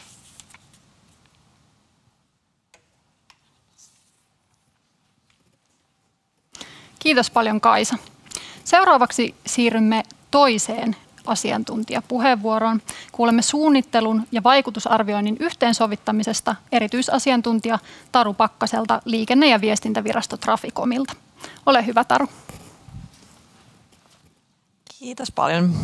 Kiitos paljon, Kaisa. Seuraavaksi siirrymme toiseen asiantuntijapuheenvuoroon. Kuulemme suunnittelun ja vaikutusarvioinnin yhteensovittamisesta erityisasiantuntija Taru Pakkaselta Liikenne- ja viestintävirasto Traficomilta. Ole hyvä, Taru. Kiitos paljon.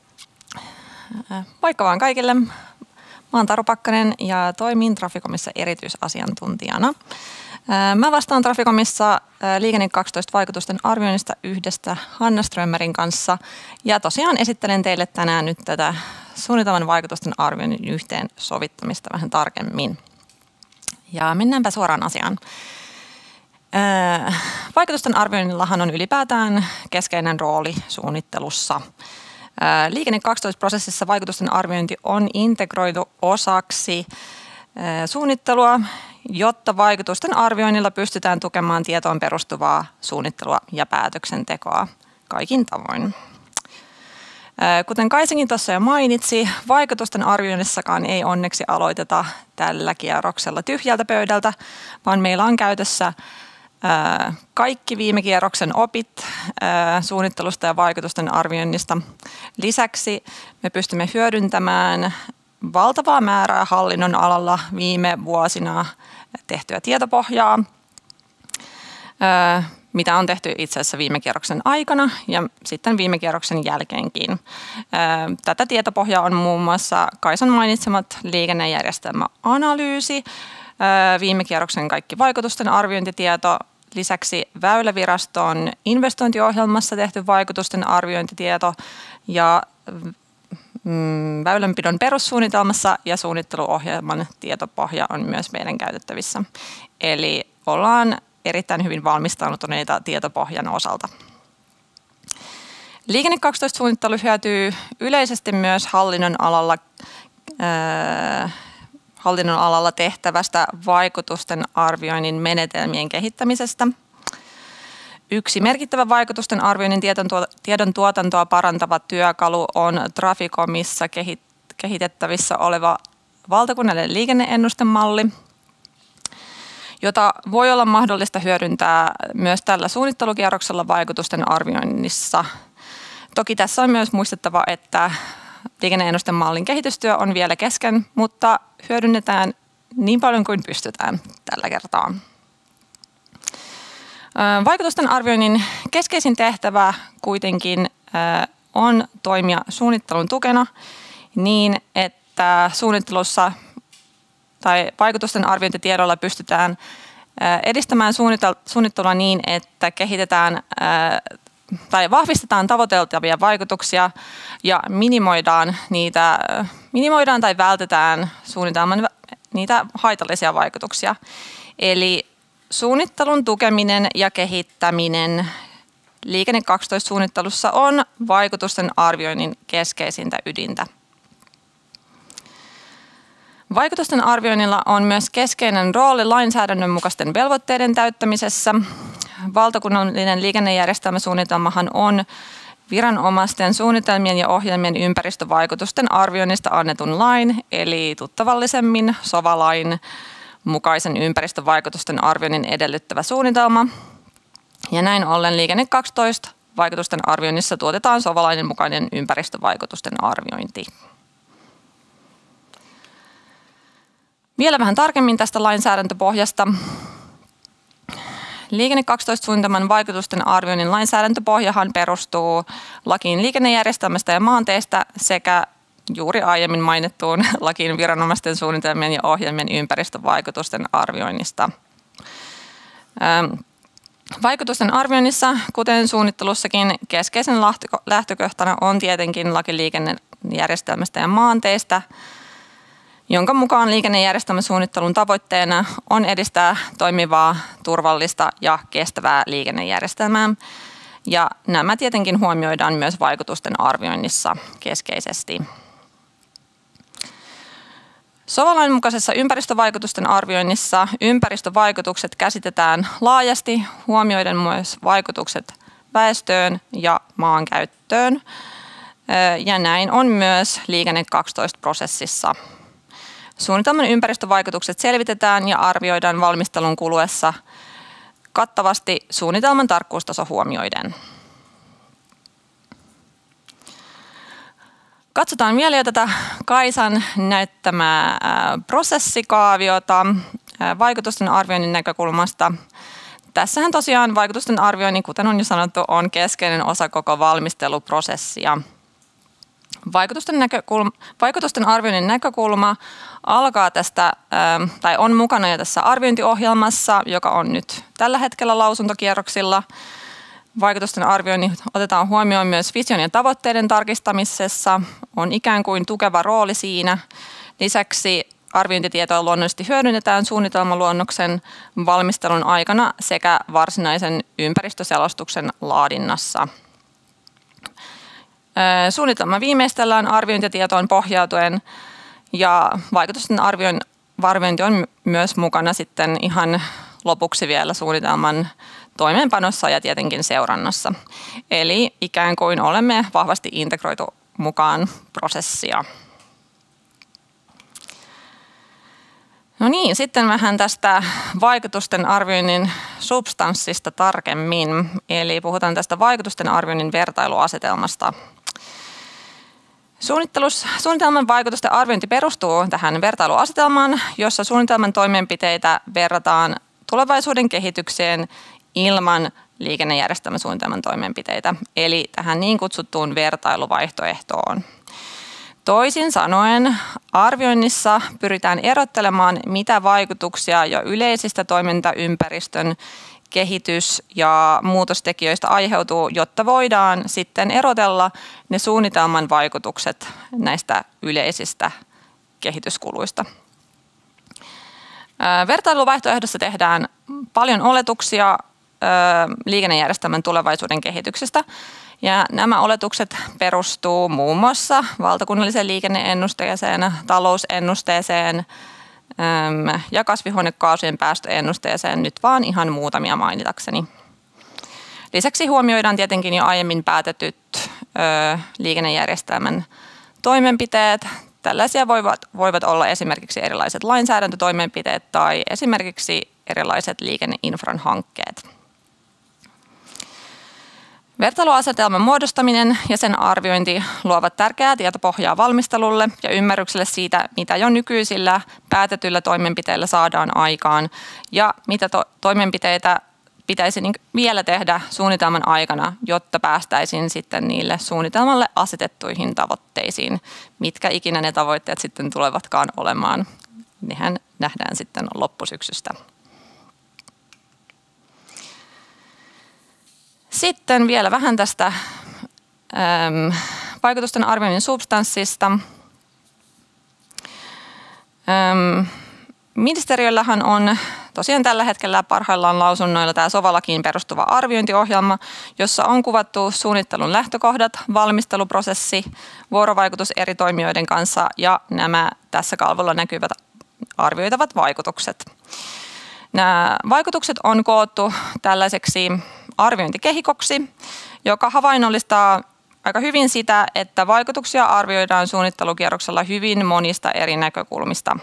Moikka vaan kaikille. Mä oon Taru Pakkanen ja toimin Traficomissa erityisasiantuntijana. Mä vastaan Traficomissa Liikenne kaksitoista vaikutusten arvioinnista yhdessä Hanna Strömmerin kanssa. Ja tosiaan esittelen teille tänään nyt tätä suunnitelman vaikutusten arvioinnin yhteen sovittamista vähän tarkemmin. Ja mennäänpä suoraan asiaan. Vaikutusten arvioinnillahan on ylipäätään keskeinen rooli suunnittelussa. Liikenne kaksitoista prosessissa vaikutusten arviointi on integroitu osaksi suunnittelua, jotta vaikutusten arvioinnilla pystytään tukemaan tietoon perustuvaa suunnittelua ja päätöksentekoa kaikin tavoin. Kuten Kaisakin tuossa jo mainitsi, vaikutusten arvioinnissakaan ei onneksi aloiteta tällä kierroksella tyhjältä pöydältä, vaan meillä on käytössä kaikki viime kierroksen opit suunnittelusta ja vaikutusten arvioinnista. Lisäksi me pystymme hyödyntämään valtavaa määrää hallinnon alalla viime vuosina tehtyä tietopohjaa, mitä on tehty itse asiassa viime kierroksen aikana ja sitten viime kierroksen jälkeenkin. Tätä tietopohjaa on muun muassa Kaisan mainitsemat liikennejärjestelmäanalyysi, viime kierroksen kaikki vaikutusten arviointitieto, lisäksi Väyläviraston investointiohjelmassa tehty vaikutusten arviointitieto ja väylänpidon perussuunnitelmassa ja suunnitteluohjelman tietopohja on myös meidän käytettävissä. Eli ollaan erittäin hyvin valmistautuneita tietopohjan osalta. Liikenne kaksitoista suunnittelu hyötyy yleisesti myös hallinnon alalla, äh, hallinnon alalla tehtävästä vaikutusten arvioinnin menetelmien kehittämisestä. Yksi merkittävä vaikutusten arvioinnin tiedon tuotantoa parantava työkalu on Traficomissa kehitettävissä oleva valtakunnallinen liikenneennustemalli, jota voi olla mahdollista hyödyntää myös tällä suunnittelukierroksella vaikutusten arvioinnissa. Toki tässä on myös muistettava, että liikenneennustemallin kehitystyö on vielä kesken, mutta hyödynnetään niin paljon kuin pystytään tällä kertaa. Vaikutusten arvioinnin keskeisin tehtävä kuitenkin on toimia suunnittelun tukena niin, että suunnittelussa tai vaikutusten arviointitiedolla pystytään edistämään suunnittelua niin, että kehitetään tai vahvistetaan tavoiteltavia vaikutuksia ja minimoidaan niitä, minimoidaan tai vältetään suunnitelman niitä haitallisia vaikutuksia. Eli suunnittelun tukeminen ja kehittäminen Liikenne kaksitoista suunnittelussa on vaikutusten arvioinnin keskeisintä ydintä. Vaikutusten arvioinnilla on myös keskeinen rooli lainsäädännön mukaisten velvoitteiden täyttämisessä. Valtakunnallinen liikennejärjestelmäsuunnitelmahan on viranomaisten suunnitelmien ja ohjelmien ympäristövaikutusten arvioinnista annetun lain, eli tuttavallisemmin SOVA-lain mukaisen ympäristövaikutusten arvioinnin edellyttävä suunnitelma. Ja näin ollen Liikenne kaksitoista vaikutusten arvioinnissa tuotetaan SOVA-lain mukainen ympäristövaikutusten arviointi. Vielä vähän tarkemmin tästä lainsäädäntöpohjasta. Liikenne kaksitoista suunnitelman vaikutusten arvioinnin lainsäädäntöpohjahan perustuu lakiin liikennejärjestelmästä ja maanteistä sekä juuri aiemmin mainittuun lakiin viranomaisten suunnitelmien ja ohjelmien ympäristövaikutusten arvioinnista. Vaikutusten arvioinnissa, kuten suunnittelussakin, keskeisen lähtökohtana on tietenkin laki liikennejärjestelmästä ja maanteistä, jonka mukaan liikennejärjestelmäsuunnittelun tavoitteena on edistää toimivaa, turvallista ja kestävää liikennejärjestelmää. Ja nämä tietenkin huomioidaan myös vaikutusten arvioinnissa keskeisesti. Sova-lain mukaisessa ympäristövaikutusten arvioinnissa ympäristövaikutukset käsitetään laajasti, huomioiden myös vaikutukset väestöön ja maankäyttöön. Ja näin on myös Liikenne kaksitoista-prosessissa. Suunnitelman ympäristövaikutukset selvitetään ja arvioidaan valmistelun kuluessa kattavasti suunnitelman tarkkuustaso huomioiden. Katsotaan vielä jo tätä Kaisan näyttämää prosessikaaviota vaikutusten arvioinnin näkökulmasta. Tässähän tosiaan vaikutusten arvioinnin, kuten on jo sanottu, on keskeinen osa koko valmisteluprosessia. Vaikutusten, näkökulma, vaikutusten arvioinnin näkökulma alkaa tästä, tai on mukana jo tässä arviointiohjelmassa, joka on nyt tällä hetkellä lausuntokierroksilla. Vaikutusten arvioinnin otetaan huomioon myös vision ja tavoitteiden tarkistamisessa, on ikään kuin tukeva rooli siinä. Lisäksi arviointitietoa luonnollisesti hyödynnetään suunnitelmaluonnoksen valmistelun aikana sekä varsinaisen ympäristöselostuksen laadinnassa. Suunnitelma viimeistellään arviointitietoon pohjautuen ja vaikutusten arviointi on myös mukana sitten ihan lopuksi vielä suunnitelman toimeenpanossa ja tietenkin seurannassa. Eli ikään kuin olemme vahvasti integroitu mukaan prosessia. No niin, sitten vähän tästä vaikutusten arvioinnin substanssista tarkemmin. Eli puhutaan tästä vaikutusten arvioinnin vertailuasetelmasta. Suunnitelman vaikutusten arviointi perustuu tähän vertailuasetelmaan, jossa suunnitelman toimenpiteitä verrataan tulevaisuuden kehitykseen ilman liikennejärjestelmäsuunnitelman toimenpiteitä, eli tähän niin kutsuttuun vertailuvaihtoehtoon. Toisin sanoen arvioinnissa pyritään erottelemaan, mitä vaikutuksia jo yleisistä toimintaympäristön kehitys- ja muutostekijöistä aiheutuu, jotta voidaan sitten erotella ne suunnitelman vaikutukset näistä yleisistä kehityskuluista. Vertailuvaihtoehdossa tehdään paljon oletuksia liikennejärjestelmän tulevaisuuden kehityksestä. Ja nämä oletukset perustuu muun muassa valtakunnalliseen liikenneennusteeseen, talousennusteeseen ja kasvihuonekaasujen päästöennusteeseen, nyt vaan ihan muutamia mainitakseni. Lisäksi huomioidaan tietenkin jo aiemmin päätetyt liikennejärjestelmän toimenpiteet. Tällaisia voivat, voivat olla esimerkiksi erilaiset lainsäädäntötoimenpiteet tai esimerkiksi erilaiset liikenneinfran hankkeet. Vertailuasetelman muodostaminen ja sen arviointi luovat tärkeää tietopohjaa valmistelulle ja ymmärrykselle siitä, mitä jo nykyisillä päätetyillä toimenpiteillä saadaan aikaan ja mitä to- toimenpiteitä pitäisi vielä tehdä suunnitelman aikana, jotta päästäisiin sitten niille suunnitelmalle asetettuihin tavoitteisiin, mitkä ikinä ne tavoitteet sitten tulevatkaan olemaan. Nehän nähdään sitten loppusyksystä. Sitten vielä vähän tästä äm, vaikutusten arvioinnin substanssista. Äm, ministeriöllähän on tosiaan tällä hetkellä parhaillaan lausunnoilla tämä Sova-lakiin perustuva arviointiohjelma, jossa on kuvattu suunnittelun lähtökohdat, valmisteluprosessi, vuorovaikutus eri toimijoiden kanssa ja nämä tässä kalvolla näkyvät arvioitavat vaikutukset. Nämä vaikutukset on koottu tällaiseksi arviointikehikoksi, joka havainnollistaa aika hyvin sitä, että vaikutuksia arvioidaan suunnittelukierroksella hyvin monista eri näkökulmista.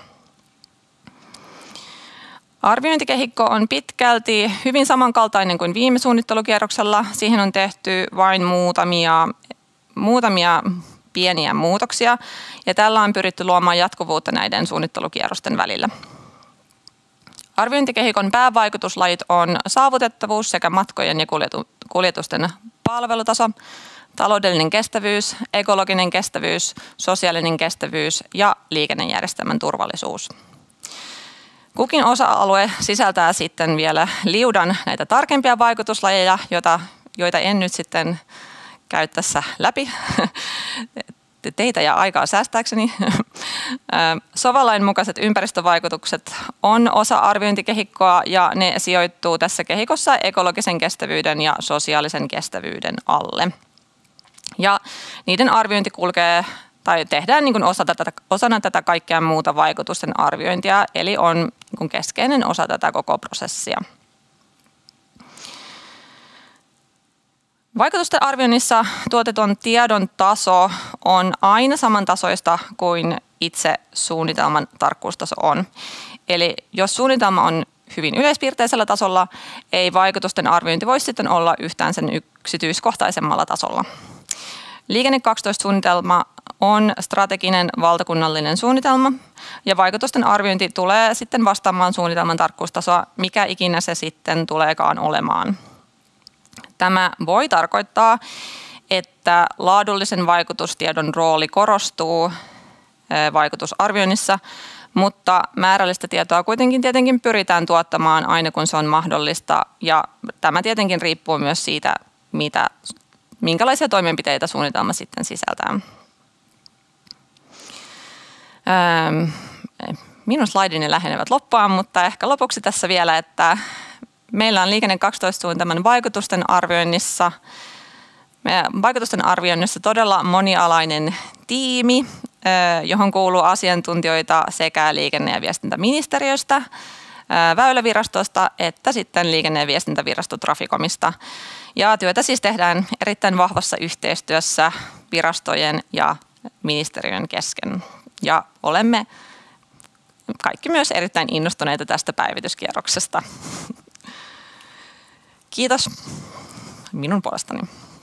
Arviointikehikko on pitkälti hyvin samankaltainen kuin viime suunnittelukierroksella. Siihen on tehty vain muutamia, muutamia pieniä muutoksia ja tällä on pyritty luomaan jatkuvuutta näiden suunnittelukierrosten välillä. Arviointikehikon päävaikutuslajit on saavutettavuus sekä matkojen ja kuljetusten palvelutaso, taloudellinen kestävyys, ekologinen kestävyys, sosiaalinen kestävyys ja liikennejärjestelmän turvallisuus. Kukin osa-alue sisältää sitten vielä liudan näitä tarkempia vaikutuslajeja, joita, joita en nyt sitten käy tässä läpi teitä ja aikaa säästääkseni. Sova-lain mukaiset ympäristövaikutukset on osa arviointikehikkoa ja ne sijoittuu tässä kehikossa ekologisen kestävyyden ja sosiaalisen kestävyyden alle. Ja niiden arviointi kulkee tai tehdään niin kuin osa tätä, osana tätä kaikkea muuta vaikutusten arviointia, eli on niin kuin keskeinen osa tätä koko prosessia. Vaikutusten arvioinnissa tuotetun tiedon taso on aina samantasoista kuin itse suunnitelman tarkkuustaso on. Eli jos suunnitelma on hyvin yleispiirteisellä tasolla, ei vaikutusten arviointi voi sitten olla yhtään sen yksityiskohtaisemmalla tasolla. Liikenne kaksitoista-suunnitelma on strateginen valtakunnallinen suunnitelma ja vaikutusten arviointi tulee sitten vastaamaan suunnitelman tarkkuustasoa, mikä ikinä se sitten tuleekaan olemaan. Tämä voi tarkoittaa, että laadullisen vaikutustiedon rooli korostuu vaikutusarvioinnissa, mutta määrällistä tietoa kuitenkin tietenkin pyritään tuottamaan aina kun se on mahdollista ja tämä tietenkin riippuu myös siitä, mitä, minkälaisia toimenpiteitä suunnitelma sitten sisältää. Minun slaidini lähenevät loppuaan, mutta ehkä lopuksi tässä vielä, että meillä on Liikenne kaksitoista-suunnitelman vaikutusten arvioinnissa, vaikutusten arvioinnissa todella monialainen tiimi, johon kuuluu asiantuntijoita sekä liikenne- ja viestintäministeriöstä, Väylävirastosta että sitten liikenne- ja viestintävirasto Traficomista. Ja työtä siis tehdään erittäin vahvassa yhteistyössä virastojen ja ministeriön kesken. Ja olemme kaikki myös erittäin innostuneita tästä päivityskierroksesta. Kiitos minun puolestani.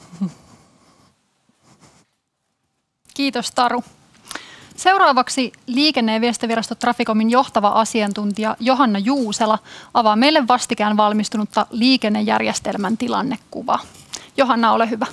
Kiitos Taru. Seuraavaksi Liikenne- ja viestintävirasto Traficomin johtava asiantuntija Johanna Juusela avaa meille vastikään valmistunutta liikennejärjestelmän tilannekuvaa. Johanna, ole hyvä.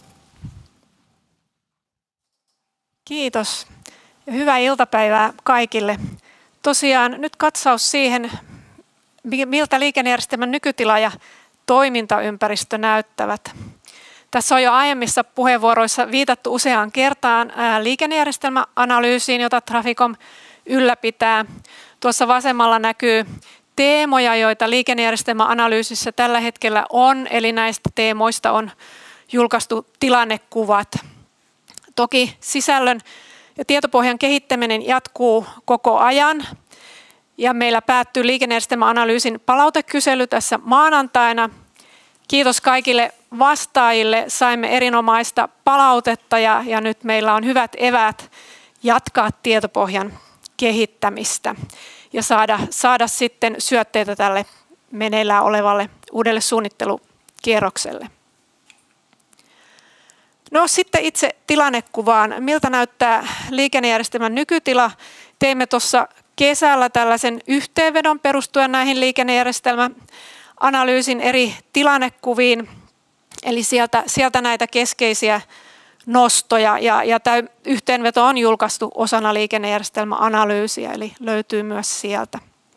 Kiitos ja hyvää iltapäivää kaikille. Tosiaan nyt katsaus siihen, miltä liikennejärjestelmän nykytila ja toimintaympäristö näyttävät. Tässä on jo aiemmissa puheenvuoroissa viitattu useaan kertaan liikennejärjestelmäanalyysiin, jota Traficom ylläpitää. Tuossa vasemmalla näkyy teemoja, joita liikennejärjestelmäanalyysissä tällä hetkellä on, eli näistä teemoista on julkaistu tilannekuvat. Toki sisällön ja tietopohjan kehittäminen jatkuu koko ajan. Ja meillä päättyy liikennejärjestelmäanalyysin palautekysely tässä maanantaina. Kiitos kaikille vastaajille. Saimme erinomaista palautetta ja, ja nyt meillä on hyvät eväät jatkaa tietopohjan kehittämistä ja saada, saada sitten syötteitä tälle meneillään olevalle uudelle suunnittelukierrokselle. No sitten itse tilannekuvaan. Miltä näyttää liikennejärjestelmän nykytila? Teimme tuossa kesällä tällaisen yhteenvedon perustuen näihin liikennejärjestelmäanalyysin eri tilannekuviin. Eli sieltä, sieltä näitä keskeisiä nostoja. Ja, ja tämä yhteenveto on julkaistu osana liikennejärjestelmäanalyysiä, eli löytyy myös sieltä.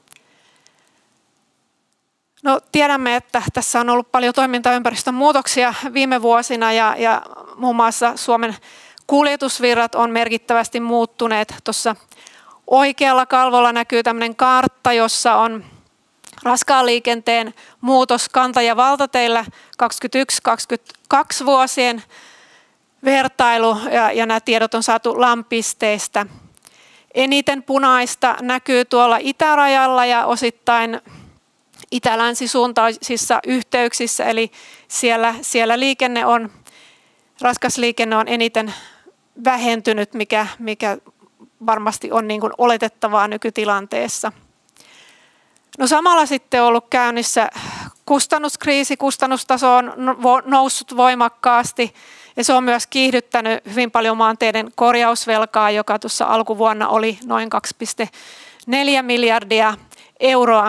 No, tiedämme, että tässä on ollut paljon toimintaympäristön muutoksia viime vuosina ja, ja muun muassa Suomen kuljetusvirrat on merkittävästi muuttuneet. Tuossa oikealla kalvolla näkyy tämmöinen kartta, jossa on raskaan liikenteen muutos kanta- ja valtateillä kaksikymmentäyksi kaksikymmentäkaksi vuosien vertailu ja, ja nämä tiedot on saatu LAM-pisteistä. Eniten punaista näkyy tuolla itärajalla ja osittain itä-länsisuuntaisissa yhteyksissä, eli siellä, siellä liikenne on, raskas liikenne on eniten vähentynyt, mikä, mikä varmasti on niin kuin oletettavaa nykytilanteessa. No samalla sitten on ollut käynnissä kustannuskriisi, kustannustaso on noussut voimakkaasti ja se on myös kiihdyttänyt hyvin paljon maanteiden korjausvelkaa, joka tuossa alkuvuonna oli noin kaksi pilkku neljä miljardia euroa.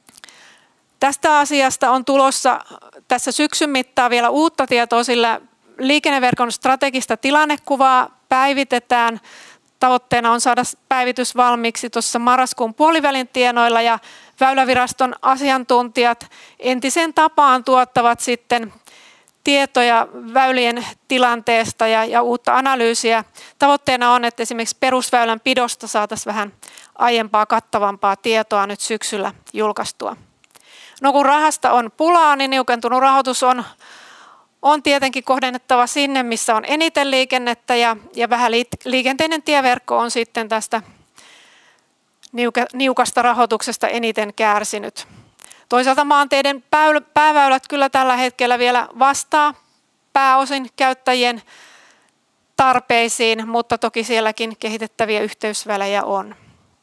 Tästä asiasta on tulossa tässä syksyn mittaan vielä uutta tietoa, sillä liikenneverkon strategista tilannekuvaa päivitetään. Tavoitteena on saada päivitys valmiiksi tuossa marraskuun puolivälin tienoilla ja Väyläviraston asiantuntijat entisen tapaan tuottavat sitten tietoja väylien tilanteesta ja, ja uutta analyysiä. Tavoitteena on, että esimerkiksi perusväylän pidosta saataisiin vähän aiempaa kattavampaa tietoa nyt syksyllä julkaistua. No kun rahasta on pulaa, niin niukentunut rahoitus on, on tietenkin kohdennettava sinne, missä on eniten liikennettä ja, ja vähän liikenteinen tieverkko on sitten tästä niuka, niukasta rahoituksesta eniten kärsinyt. Toisaalta maanteiden pääväylät kyllä tällä hetkellä vielä vastaa pääosin käyttäjien tarpeisiin, mutta toki sielläkin kehitettäviä yhteysvälejä on.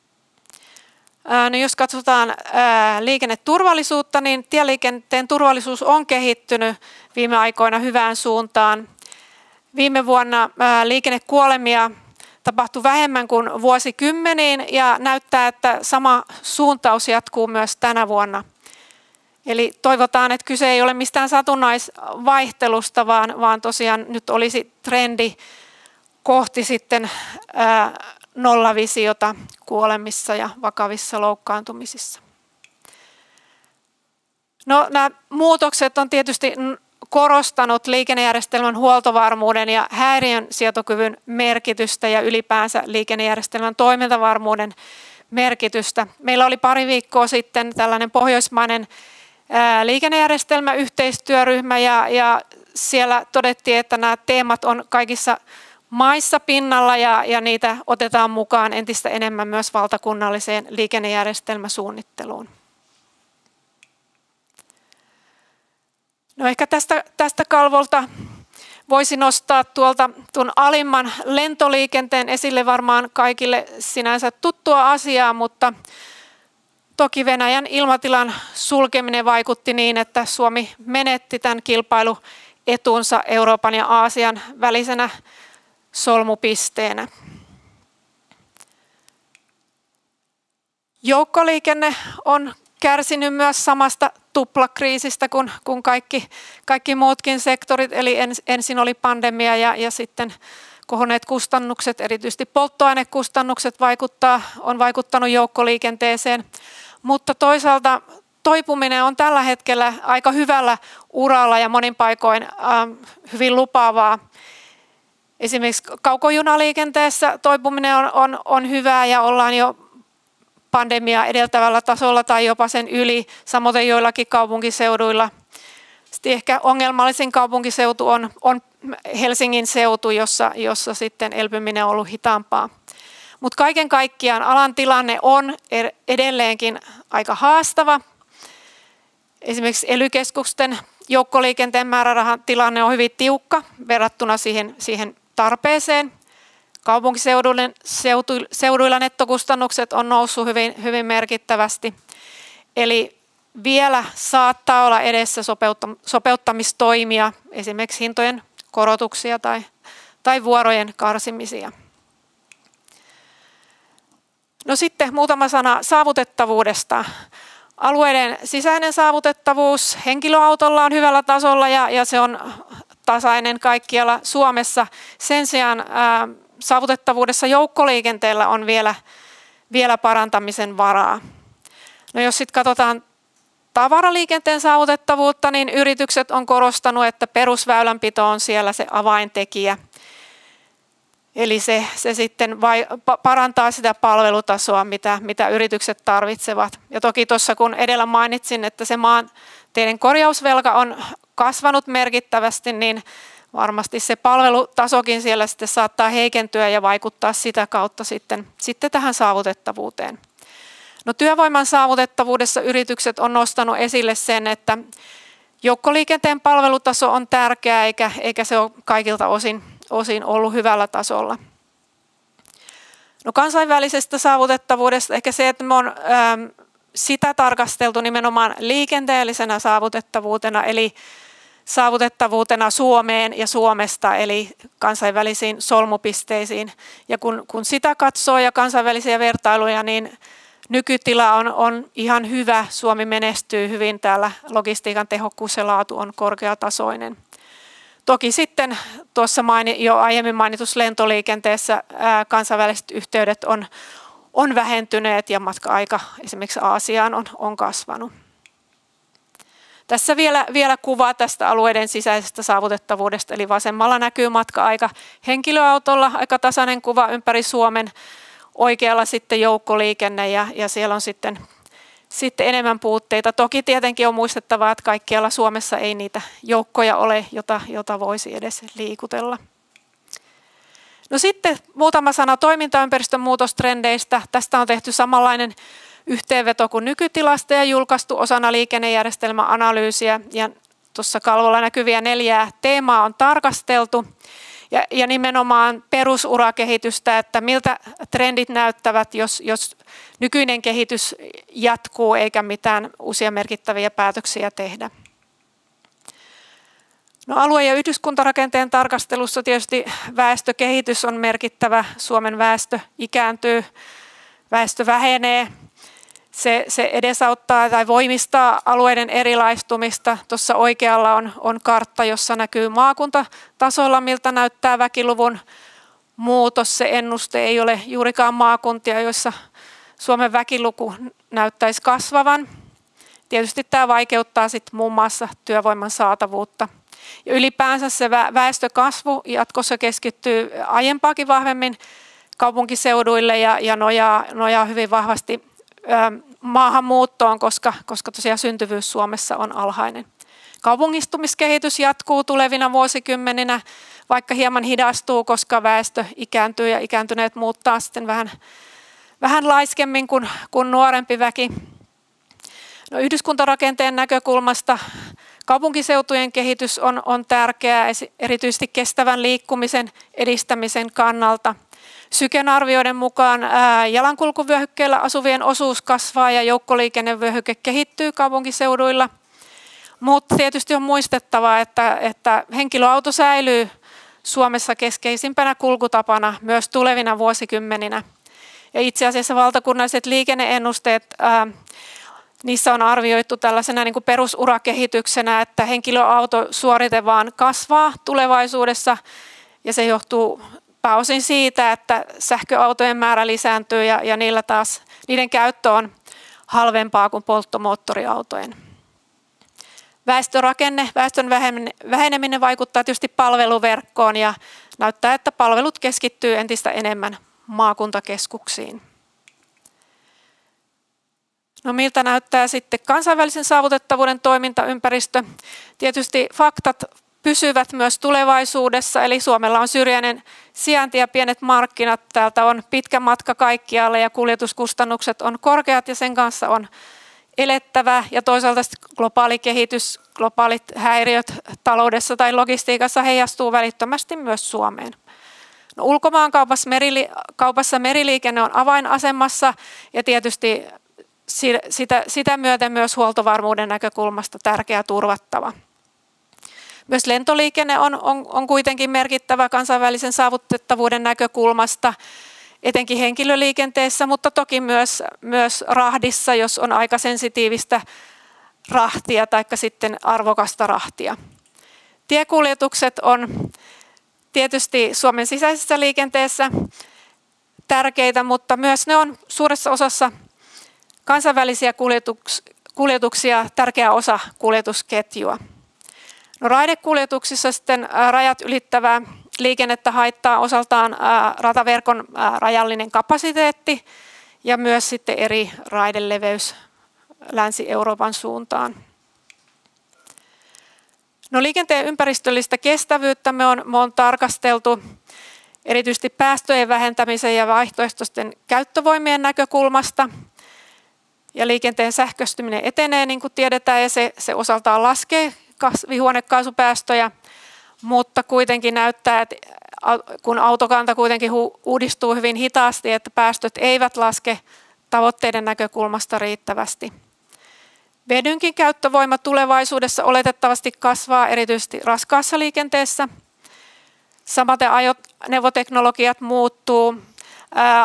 No jos katsotaan liikenneturvallisuutta, niin tieliikenteen turvallisuus on kehittynyt viime aikoina hyvään suuntaan. Viime vuonna liikennekuolemia tapahtui vähemmän kuin vuosikymmeniin ja näyttää, että sama suuntaus jatkuu myös tänä vuonna. Eli toivotaan, että kyse ei ole mistään satunnaisvaihtelusta, vaan, vaan tosiaan nyt olisi trendi kohti sitten ää, nollavisiota kuolemissa ja vakavissa loukkaantumisissa. No, nämä muutokset on tietysti korostanut liikennejärjestelmän huoltovarmuuden ja häiriönsietokyvyn merkitystä ja ylipäänsä liikennejärjestelmän toimintavarmuuden merkitystä. Meillä oli pari viikkoa sitten tällainen pohjoismainen liikennejärjestelmäyhteistyöryhmä ja, ja siellä todettiin, että nämä teemat on kaikissa maissa pinnalla ja, ja niitä otetaan mukaan entistä enemmän myös valtakunnalliseen liikennejärjestelmäsuunnitteluun. No ehkä tästä, tästä kalvolta voisi nostaa tuolta tuon alimman lentoliikenteen esille, varmaan kaikille sinänsä tuttua asiaa, mutta toki Venäjän ilmatilan sulkeminen vaikutti niin, että Suomi menetti tämän kilpailuetunsa Euroopan ja Aasian välisenä solmupisteenä. Joukkoliikenne on kärsinyt myös samasta tuplakriisistä kuin, kuin kaikki, kaikki muutkin sektorit, eli ens, ensin oli pandemia ja, ja sitten kohonneet kustannukset, erityisesti polttoainekustannukset vaikuttaa, on vaikuttanut joukkoliikenteeseen, mutta toisaalta toipuminen on tällä hetkellä aika hyvällä uralla ja monin paikoin ähm, hyvin lupaavaa. Esimerkiksi kaukojunaliikenteessä toipuminen on, on, on hyvää ja ollaan jo pandemia edeltävällä tasolla tai jopa sen yli, samoin joillakin kaupunkiseuduilla. Sitten ehkä ongelmallisin kaupunkiseutu on, on Helsingin seutu, jossa, jossa sitten elpyminen on ollut hitaampaa. Mutta kaiken kaikkiaan alan tilanne on edelleenkin aika haastava. Esimerkiksi E L Y-keskusten joukkoliikenteen määrärahan tilanne on hyvin tiukka verrattuna siihen, siihen tarpeeseen. Kaupunkiseuduilla nettokustannukset on noussut hyvin, hyvin merkittävästi. Eli vielä saattaa olla edessä sopeuttamistoimia, esimerkiksi hintojen korotuksia tai, tai vuorojen karsimisia. No sitten muutama sana saavutettavuudesta. Alueiden sisäinen saavutettavuus henkilöautolla on hyvällä tasolla ja, ja se on tasainen kaikkialla Suomessa. Sen sijaan ää, saavutettavuudessa joukkoliikenteellä on vielä, vielä parantamisen varaa. No jos sitten katsotaan tavaraliikenteen saavutettavuutta, niin yritykset on korostanut, että perusväylänpito on siellä se avaintekijä. Eli se, se sitten vai, parantaa sitä palvelutasoa, mitä, mitä yritykset tarvitsevat. Ja toki tuossa kun edellä mainitsin, että se maanteiden korjausvelka on kasvanut merkittävästi, niin varmasti se palvelutasokin siellä sitten saattaa heikentyä ja vaikuttaa sitä kautta sitten, sitten tähän saavutettavuuteen. No, työvoiman saavutettavuudessa yritykset on nostanut esille sen, että joukkoliikenteen palvelutaso on tärkeä eikä, eikä se ole kaikilta osin, osin ollut hyvällä tasolla. No, kansainvälisestä saavutettavuudesta ehkä se, että me on ähm, sitä tarkasteltu nimenomaan liikenteellisenä saavutettavuutena, eli saavutettavuutena Suomeen ja Suomesta, eli kansainvälisiin solmupisteisiin. Ja kun, kun sitä katsoo ja kansainvälisiä vertailuja, niin nykytila on, on ihan hyvä. Suomi menestyy hyvin täällä. Logistiikan tehokkuus ja laatu on korkeatasoinen. toki sitten tuossa maini, jo aiemmin mainitussa lentoliikenteessä ää, kansainväliset yhteydet on, on vähentyneet ja matka-aika esimerkiksi Aasiaan on, on kasvanut. Tässä vielä, vielä kuva tästä alueiden sisäisestä saavutettavuudesta, eli vasemmalla näkyy matka-aika henkilöautolla, aika tasainen kuva ympäri Suomen, oikealla sitten joukkoliikenne ja, ja siellä on sitten, sitten enemmän puutteita. Toki tietenkin on muistettava, että kaikkialla Suomessa ei niitä joukkoja ole, jota, jota voisi edes liikutella. No sitten muutama sana toimintaympäristön muutostrendeistä. Tästä on tehty samanlainen yhteenveto kuin nykytilasta ja julkaistu osana liikennejärjestelmäanalyysiä. Ja tuossa kalvolla näkyviä neljää teemaa on tarkasteltu. Ja, ja nimenomaan perusurakehitystä, että miltä trendit näyttävät, jos, jos nykyinen kehitys jatkuu eikä mitään uusia merkittäviä päätöksiä tehdä. No, alue- ja yhdyskuntarakenteen tarkastelussa tietysti väestökehitys on merkittävä. Suomen väestö ikääntyy, väestö vähenee. Se, se edesauttaa tai voimistaa alueiden erilaistumista. Tuossa oikealla on, on kartta, jossa näkyy maakuntatasolla, miltä näyttää väkiluvun muutos. Se ennuste ei ole juurikaan maakuntia, joissa Suomen väkiluku näyttäisi kasvavan. Tietysti tämä vaikeuttaa sitten muun muassa työvoiman saatavuutta. Ja ylipäänsä se väestökasvu jatkossa keskittyy aiempaakin vahvemmin kaupunkiseuduille ja, ja nojaa, nojaa hyvin vahvasti maahanmuuttoon, koska, koska tosiaan syntyvyys Suomessa on alhainen. Kaupungistumiskehitys jatkuu tulevina vuosikymmeninä, vaikka hieman hidastuu, koska väestö ikääntyy ja ikääntyneet muuttaa sitten vähän, vähän laiskemmin kuin, kuin nuorempi väki. No, yhdyskuntarakenteen näkökulmasta kaupunkiseutujen kehitys on, on tärkeää erityisesti kestävän liikkumisen edistämisen kannalta. Syken arvioiden mukaan ää, jalankulkuvyöhykkeellä asuvien osuus kasvaa ja joukkoliikennevyöhyke kehittyy kaupunkiseuduilla. Mutta tietysti on muistettava, että, että henkilöauto säilyy Suomessa keskeisimpänä kulkutapana myös tulevina vuosikymmeninä. Ja itse asiassa valtakunnalliset liikenneennusteet, ää, niissä on arvioitu tällaisena niin kuin perusurakehityksenä, että henkilöautosuorite vaan kasvaa tulevaisuudessa ja se johtuu pääosin siitä, että sähköautojen määrä lisääntyy ja, ja niillä taas, niiden käyttö on halvempaa kuin polttomoottoriautojen. Väestörakenne, väestön väheneminen vaikuttaa tietysti palveluverkkoon ja näyttää, että palvelut keskittyy entistä enemmän maakuntakeskuksiin. No, miltä näyttää sitten kansainvälisen saavutettavuuden toimintaympäristö? Tietysti faktat pysyvät myös tulevaisuudessa, eli Suomella on syrjäinen sijainti ja pienet markkinat. Täältä on pitkä matka kaikkialle ja kuljetuskustannukset on korkeat ja sen kanssa on elettävä. Ja toisaalta globaali kehitys, globaalit häiriöt taloudessa tai logistiikassa heijastuu välittömästi myös Suomeen. No, ulkomaankaupassa merili- kaupassa meriliikenne on avainasemassa ja tietysti sitä, sitä myöten myös huoltovarmuuden näkökulmasta tärkeä turvattava. Myös lentoliikenne on, on, on kuitenkin merkittävä kansainvälisen saavutettavuuden näkökulmasta, etenkin henkilöliikenteessä, mutta toki myös, myös rahdissa, jos on aika sensitiivistä rahtia tai sitten arvokasta rahtia. Tiekuljetukset on tietysti Suomen sisäisessä liikenteessä tärkeitä, mutta myös ne on suuressa osassa kansainvälisiä kuljetuks, kuljetuksia tärkeä osa kuljetusketjua. No, raidekuljetuksissa sitten rajat ylittävää liikennettä haittaa osaltaan rataverkon rajallinen kapasiteetti ja myös sitten eri raideleveys Länsi-Euroopan suuntaan. No, liikenteen ympäristöllistä kestävyyttä me on, me on tarkasteltu erityisesti päästöjen vähentämisen ja vaihtoehtoisten käyttövoimien näkökulmasta. Ja liikenteen sähköistyminen etenee, niin kuin tiedetään, ja se, se osaltaan laskee kasvihuonekaasupäästöjä, mutta kuitenkin näyttää, että kun autokanta kuitenkin uudistuu hyvin hitaasti, että päästöt eivät laske tavoitteiden näkökulmasta riittävästi. Vedynkin käyttövoima tulevaisuudessa oletettavasti kasvaa erityisesti raskaassa liikenteessä. Samaten ajoneuvoteknologiat muuttuu.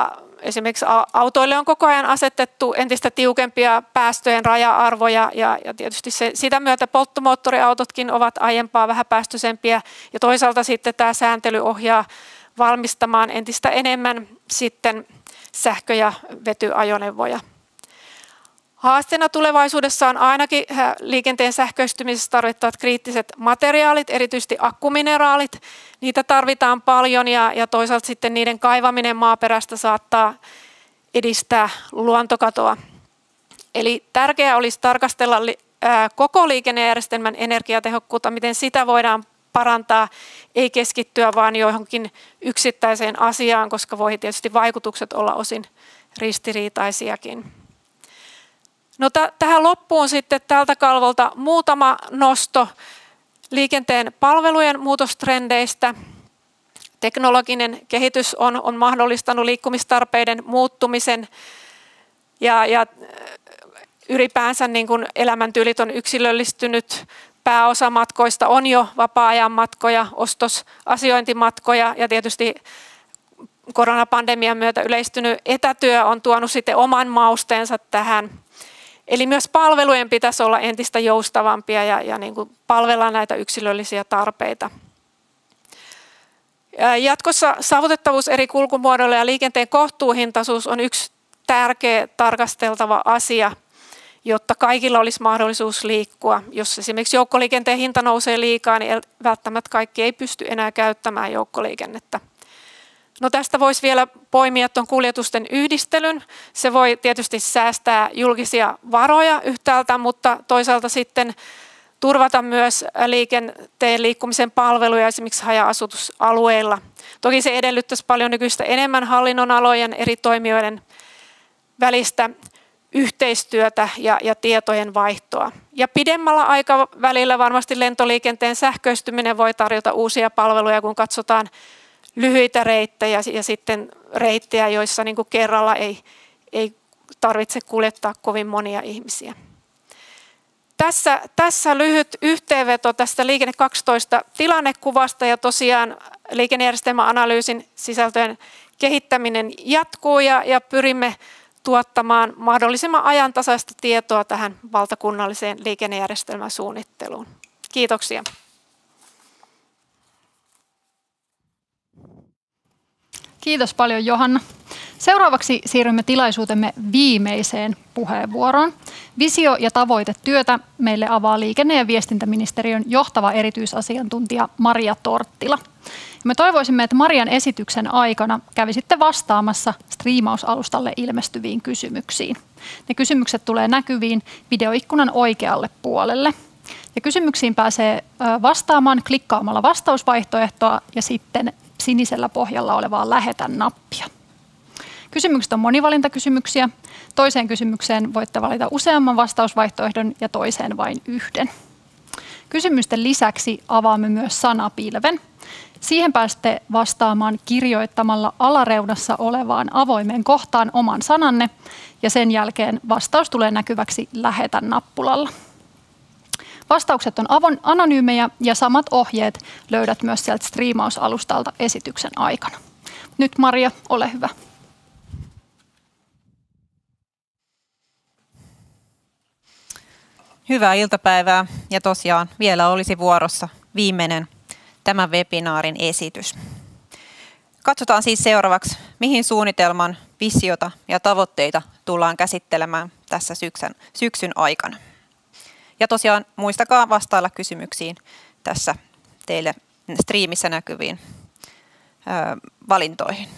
esimerkiksi autoille on koko ajan asetettu entistä tiukempia päästöjen raja-arvoja ja, ja tietysti se, sitä myötä polttomoottoriautotkin ovat aiempaa vähäpäästöisempiä ja toisaalta sitten tämä sääntely ohjaa valmistamaan entistä enemmän sitten sähkö- ja vetyajoneuvoja. Haasteena tulevaisuudessa on ainakin liikenteen sähköistymisessä tarvittavat kriittiset materiaalit, erityisesti akkumineraalit. Niitä tarvitaan paljon ja, ja toisaalta sitten niiden kaivaminen maaperästä saattaa edistää luontokatoa. Eli tärkeää olisi tarkastella koko liikennejärjestelmän energiatehokkuutta, miten sitä voidaan parantaa, ei keskittyä vaan johonkin yksittäiseen asiaan, koska voi tietysti vaikutukset olla osin ristiriitaisiakin. No t- tähän loppuun sitten tältä kalvolta muutama nosto liikenteen palvelujen muutostrendeistä. Teknologinen kehitys on, on mahdollistanut liikkumistarpeiden muuttumisen ja, ja ylipäänsä niin kuin elämäntyylit on yksilöllistynyt. Pääosa matkoista on jo vapaa-ajan matkoja, ostosasiointimatkoja ja tietysti koronapandemian myötä yleistynyt etätyö on tuonut sitten oman mausteensa tähän. Eli myös palvelujen pitäisi olla entistä joustavampia ja, ja niin kuin palvella näitä yksilöllisiä tarpeita. Jatkossa saavutettavuus eri kulkumuodoilla ja liikenteen kohtuuhintaisuus on yksi tärkeä tarkasteltava asia, jotta kaikilla olisi mahdollisuus liikkua. Jos esimerkiksi joukkoliikenteen hinta nousee liikaa, niin välttämättä kaikki ei pysty enää käyttämään joukkoliikennettä. No tästä voisi vielä poimia tuon kuljetusten yhdistelyn. Se voi tietysti säästää julkisia varoja yhtäältä, mutta toisaalta sitten turvata myös liikenteen liikkumisen palveluja esimerkiksi haja-asutusalueilla. Toki se edellyttäisi paljon nykyistä enemmän hallinnonalojen eri toimijoiden välistä yhteistyötä ja, ja tietojen vaihtoa. Ja pidemmällä aikavälillä varmasti lentoliikenteen sähköistyminen voi tarjota uusia palveluja, kun katsotaan lyhyitä reittejä ja sitten reittejä, joissa niin kuin kerralla ei, ei tarvitse kuljettaa kovin monia ihmisiä. Tässä, tässä lyhyt yhteenveto tästä Liikenne kaksitoista tilannekuvasta ja tosiaan liikennejärjestelmäanalyysin sisältöjen kehittäminen jatkuu ja, ja pyrimme tuottamaan mahdollisimman ajantasaista tietoa tähän valtakunnalliseen liikennejärjestelmäsuunnitteluun. Kiitoksia. Kiitos paljon Johanna. Seuraavaksi siirrymme tilaisuutemme viimeiseen puheenvuoroon. Visio- ja tavoitetyötä meille avaa liikenne- ja viestintäministeriön johtava erityisasiantuntija Maria Torttila. Me toivoisimme, että Marian esityksen aikana kävisitte vastaamassa striimausalustalle ilmestyviin kysymyksiin. Ne kysymykset tulee näkyviin videoikkunan oikealle puolelle. Ja kysymyksiin pääsee vastaamaan klikkaamalla vastausvaihtoehtoa ja sitten sinisellä pohjalla olevaa lähetä-nappia. Kysymykset on monivalintakysymyksiä. Toiseen kysymykseen voitte valita useamman vastausvaihtoehdon ja toiseen vain yhden. Kysymysten lisäksi avaamme myös sanapilven. Siihen pääsette vastaamaan kirjoittamalla alareunassa olevaan avoimeen kohtaan oman sananne ja sen jälkeen vastaus tulee näkyväksi lähetä-nappulalla. Vastaukset on anonyymejä ja samat ohjeet löydät myös sieltä striimausalustalta esityksen aikana. Nyt Maria, ole hyvä. Hyvää iltapäivää ja tosiaan vielä olisi vuorossa viimeinen tämän webinaarin esitys. Katsotaan siis seuraavaksi, mihin suunnitelman, visiota ja tavoitteita tullaan käsittelemään tässä syksyn, syksyn aikana. Ja tosiaan muistakaa vastailla kysymyksiin tässä teille striimissä näkyviin ö, valintoihin.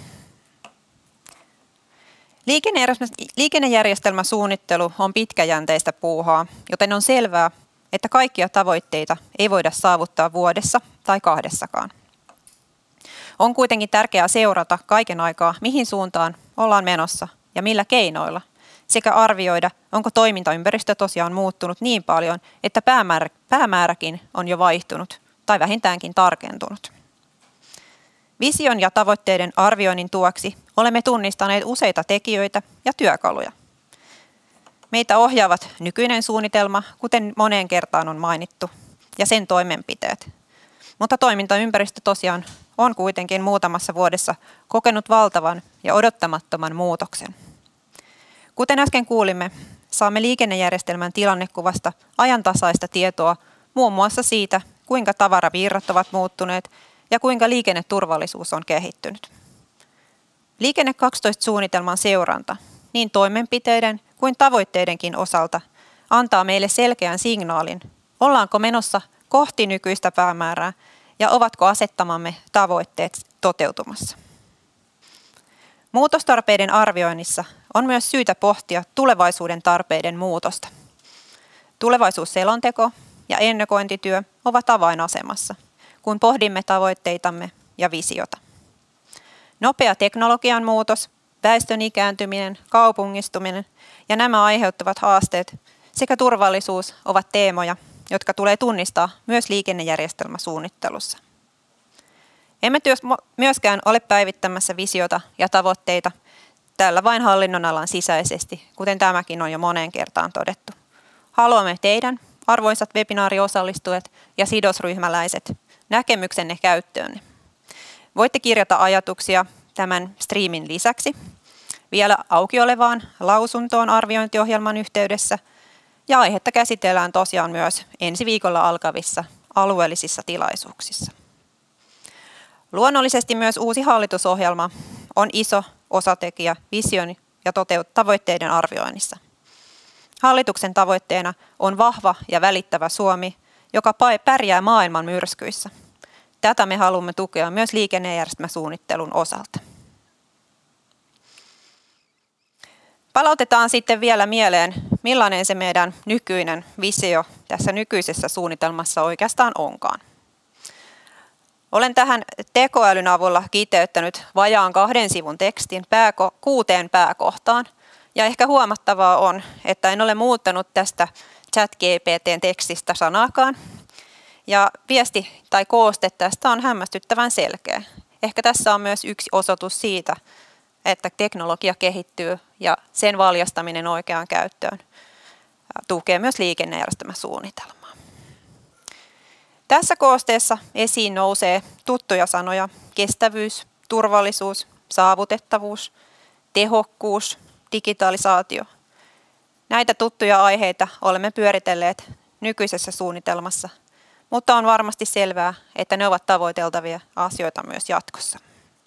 Liikennejärjestelmäsuunnittelu on pitkäjänteistä puuhaa, joten on selvää, että kaikkia tavoitteita ei voida saavuttaa vuodessa tai kahdessakaan. On kuitenkin tärkeää seurata kaiken aikaa, mihin suuntaan ollaan menossa ja millä keinoilla, sekä arvioida, onko toimintaympäristö tosiaan muuttunut niin paljon, että päämäärä, päämääräkin on jo vaihtunut tai vähintäänkin tarkentunut. Vision ja tavoitteiden arvioinnin tuoksi olemme tunnistaneet useita tekijöitä ja työkaluja. Meitä ohjaavat nykyinen suunnitelma, kuten moneen kertaan on mainittu, ja sen toimenpiteet. Mutta toimintaympäristö tosiaan on kuitenkin muutamassa vuodessa kokenut valtavan ja odottamattoman muutoksen. Kuten äsken kuulimme, saamme liikennejärjestelmän tilannekuvasta ajantasaista tietoa muun muassa siitä, kuinka tavaravirrat ovat muuttuneet ja kuinka liikenneturvallisuus on kehittynyt. Liikenne kaksitoista-suunnitelman seuranta niin toimenpiteiden kuin tavoitteidenkin osalta antaa meille selkeän signaalin, ollaanko menossa kohti nykyistä päämäärää ja ovatko asettamamme tavoitteet toteutumassa. Muutostarpeiden arvioinnissa on myös syytä pohtia tulevaisuuden tarpeiden muutosta. Tulevaisuusselonteko ja ennakointityö ovat avainasemassa, kun pohdimme tavoitteitamme ja visiota. Nopea teknologian muutos, väestön ikääntyminen, kaupungistuminen ja nämä aiheuttavat haasteet sekä turvallisuus ovat teemoja, jotka tulee tunnistaa myös liikennejärjestelmäsuunnittelussa. Emme myöskään ole päivittämässä visiota ja tavoitteita tällä vain hallinnonalan sisäisesti, kuten tämäkin on jo moneen kertaan todettu. Haluamme teidän, arvoisat webinaariosallistujat ja sidosryhmäläiset, näkemyksenne käyttöönne. Voitte kirjata ajatuksia tämän striimin lisäksi vielä auki olevaan lausuntoon arviointiohjelman yhteydessä, ja aihetta käsitellään tosiaan myös ensi viikolla alkavissa alueellisissa tilaisuuksissa. Luonnollisesti myös uusi hallitusohjelma on iso osatekijä vision ja tavoitteiden arvioinnissa. Hallituksen tavoitteena on vahva ja välittävä Suomi, joka pärjää maailman myrskyissä. Tätä me haluamme tukea myös liikennejärjestelmäsuunnittelun osalta. Palautetaan sitten vielä mieleen, millainen se meidän nykyinen visio tässä nykyisessä suunnitelmassa oikeastaan onkaan. Olen tähän tekoälyn avulla kiteyttänyt vajaan kahden sivun tekstin pääko- kuuteen pääkohtaan. Ja ehkä huomattavaa on, että en ole muuttanut tästä ChatGPT:n tekstistä sanaakaan. Ja viesti tai kooste tästä on hämmästyttävän selkeä. Ehkä tässä on myös yksi osoitus siitä, että teknologia kehittyy ja sen valjastaminen oikeaan käyttöön tukee myös liikennejärjestelmäsuunnitelmaa. Tässä koosteessa esiin nousee tuttuja sanoja: kestävyys, turvallisuus, saavutettavuus, tehokkuus, digitalisaatio. Näitä tuttuja aiheita olemme pyöritelleet nykyisessä suunnitelmassa, mutta on varmasti selvää, että ne ovat tavoiteltavia asioita myös jatkossa.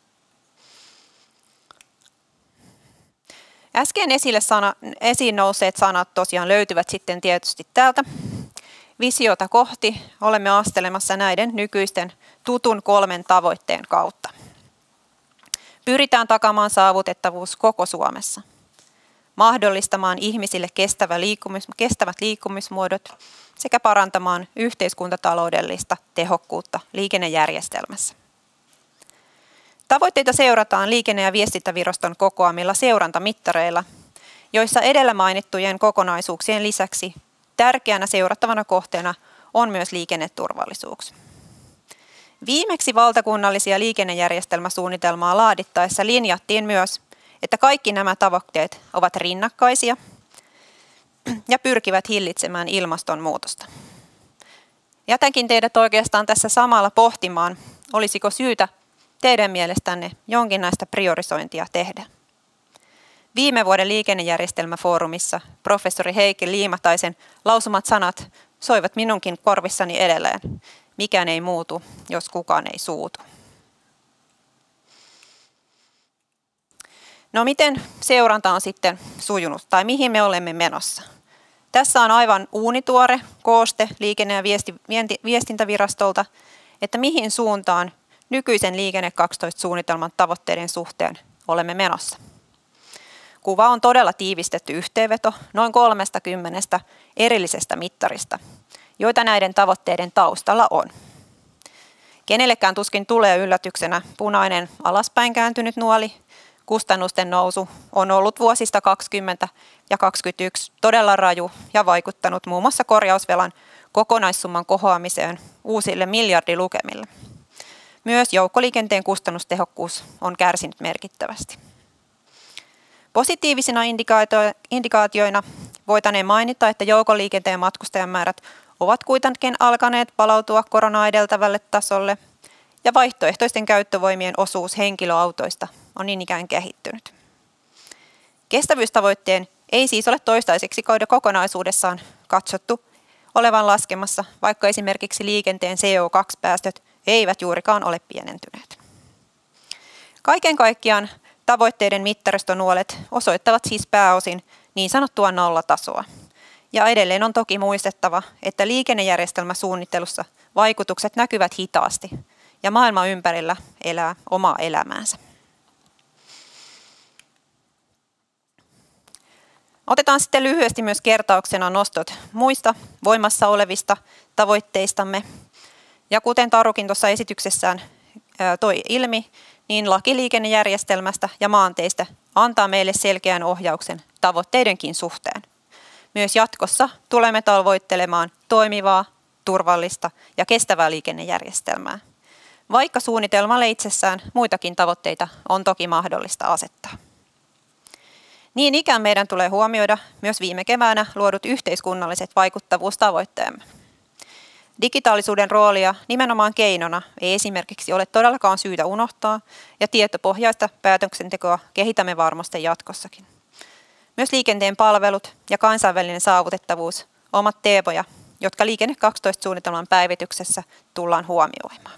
Äsken esille sana, esiin nousseet sanat tosiaan löytyvät sitten tietysti täältä. Visiota kohti olemme astelemassa näiden nykyisten tutun kolmen tavoitteen kautta. Pyritään takaamaan saavutettavuus koko Suomessa, mahdollistamaan ihmisille kestävä liikkumis, kestävät liikkumismuodot sekä parantamaan yhteiskuntataloudellista tehokkuutta liikennejärjestelmässä. Tavoitteita seurataan Liikenne- ja viestintäviraston kokoamilla seurantamittareilla, joissa edellä mainittujen kokonaisuuksien lisäksi tärkeänä seurattavana kohteena on myös liikenneturvallisuus. Viimeksi valtakunnallisia liikennejärjestelmäsuunnitelmaa laadittaessa linjattiin myös, että kaikki nämä tavoitteet ovat rinnakkaisia ja pyrkivät hillitsemään ilmastonmuutosta. Jätänkin teidät oikeastaan tässä samalla pohtimaan, olisiko syytä teidän mielestänne jonkinlaista priorisointia tehdä. Viime vuoden liikennejärjestelmäfoorumissa professori Heikki Liimataisen lausumat sanat soivat minunkin korvissani edelleen. Mikään ei muutu, jos kukaan ei suutu. No miten seuranta on sitten sujunut tai mihin me olemme menossa? Tässä on aivan uunituore kooste Liikenne- ja viestintävirastolta, että mihin suuntaan nykyisen Liikenne kaksitoista-suunnitelman tavoitteiden suhteen olemme menossa. Kuva on todella tiivistetty yhteenveto noin kolmekymmentä erillisestä mittarista, joita näiden tavoitteiden taustalla on. Kenellekään tuskin tulee yllätyksenä punainen alaspäin kääntynyt nuoli. Kustannusten nousu on ollut vuosista kaksikymmentä ja kaksikymmentäyksi todella raju ja vaikuttanut muun muassa korjausvelan kokonaissumman kohoamiseen uusille miljardilukemille. Myös joukkoliikenteen kustannustehokkuus on kärsinyt merkittävästi. Positiivisina indikaatioina voitaneen mainita, että joukkoliikenteen matkustajamäärät ovat kuitenkin alkaneet palautua korona edeltävälle tasolle ja vaihtoehtoisten käyttövoimien osuus henkilöautoista on niin ikään kehittynyt. Kestävyystavoitteen ei siis ole toistaiseksi kauden kokonaisuudessaan katsottu olevan laskemassa, vaikka esimerkiksi liikenteen C O kaksi -päästöt eivät juurikaan ole pienentyneet. Kaiken kaikkiaan tavoitteiden mittaristonuolet osoittavat siis pääosin niin sanottua nollatasoa. Ja edelleen on toki muistettava, että liikennejärjestelmäsuunnittelussa vaikutukset näkyvät hitaasti ja maailma ympärillä elää omaa elämäänsä. Otetaan sitten lyhyesti myös kertauksena nostot muista voimassa olevista tavoitteistamme. Ja kuten Tarukin tuossa esityksessään toi ilmi, niin laki liikennejärjestelmästä ja maanteistä antaa meille selkeän ohjauksen tavoitteidenkin suhteen. Myös jatkossa tulemme tavoittelemaan toimivaa, turvallista ja kestävää liikennejärjestelmää, vaikka suunnitelmalle itsessään muitakin tavoitteita on toki mahdollista asettaa. Niin ikään meidän tulee huomioida myös viime keväänä luodut yhteiskunnalliset vaikuttavuustavoitteemme. Digitaalisuuden roolia nimenomaan keinona ei esimerkiksi ole todellakaan syytä unohtaa, ja tietopohjaista päätöksentekoa kehitämme varmasti jatkossakin. Myös liikenteen palvelut ja kansainvälinen saavutettavuus ovat teemoja, jotka Liikenne kaksitoista -suunnitelman päivityksessä tullaan huomioimaan.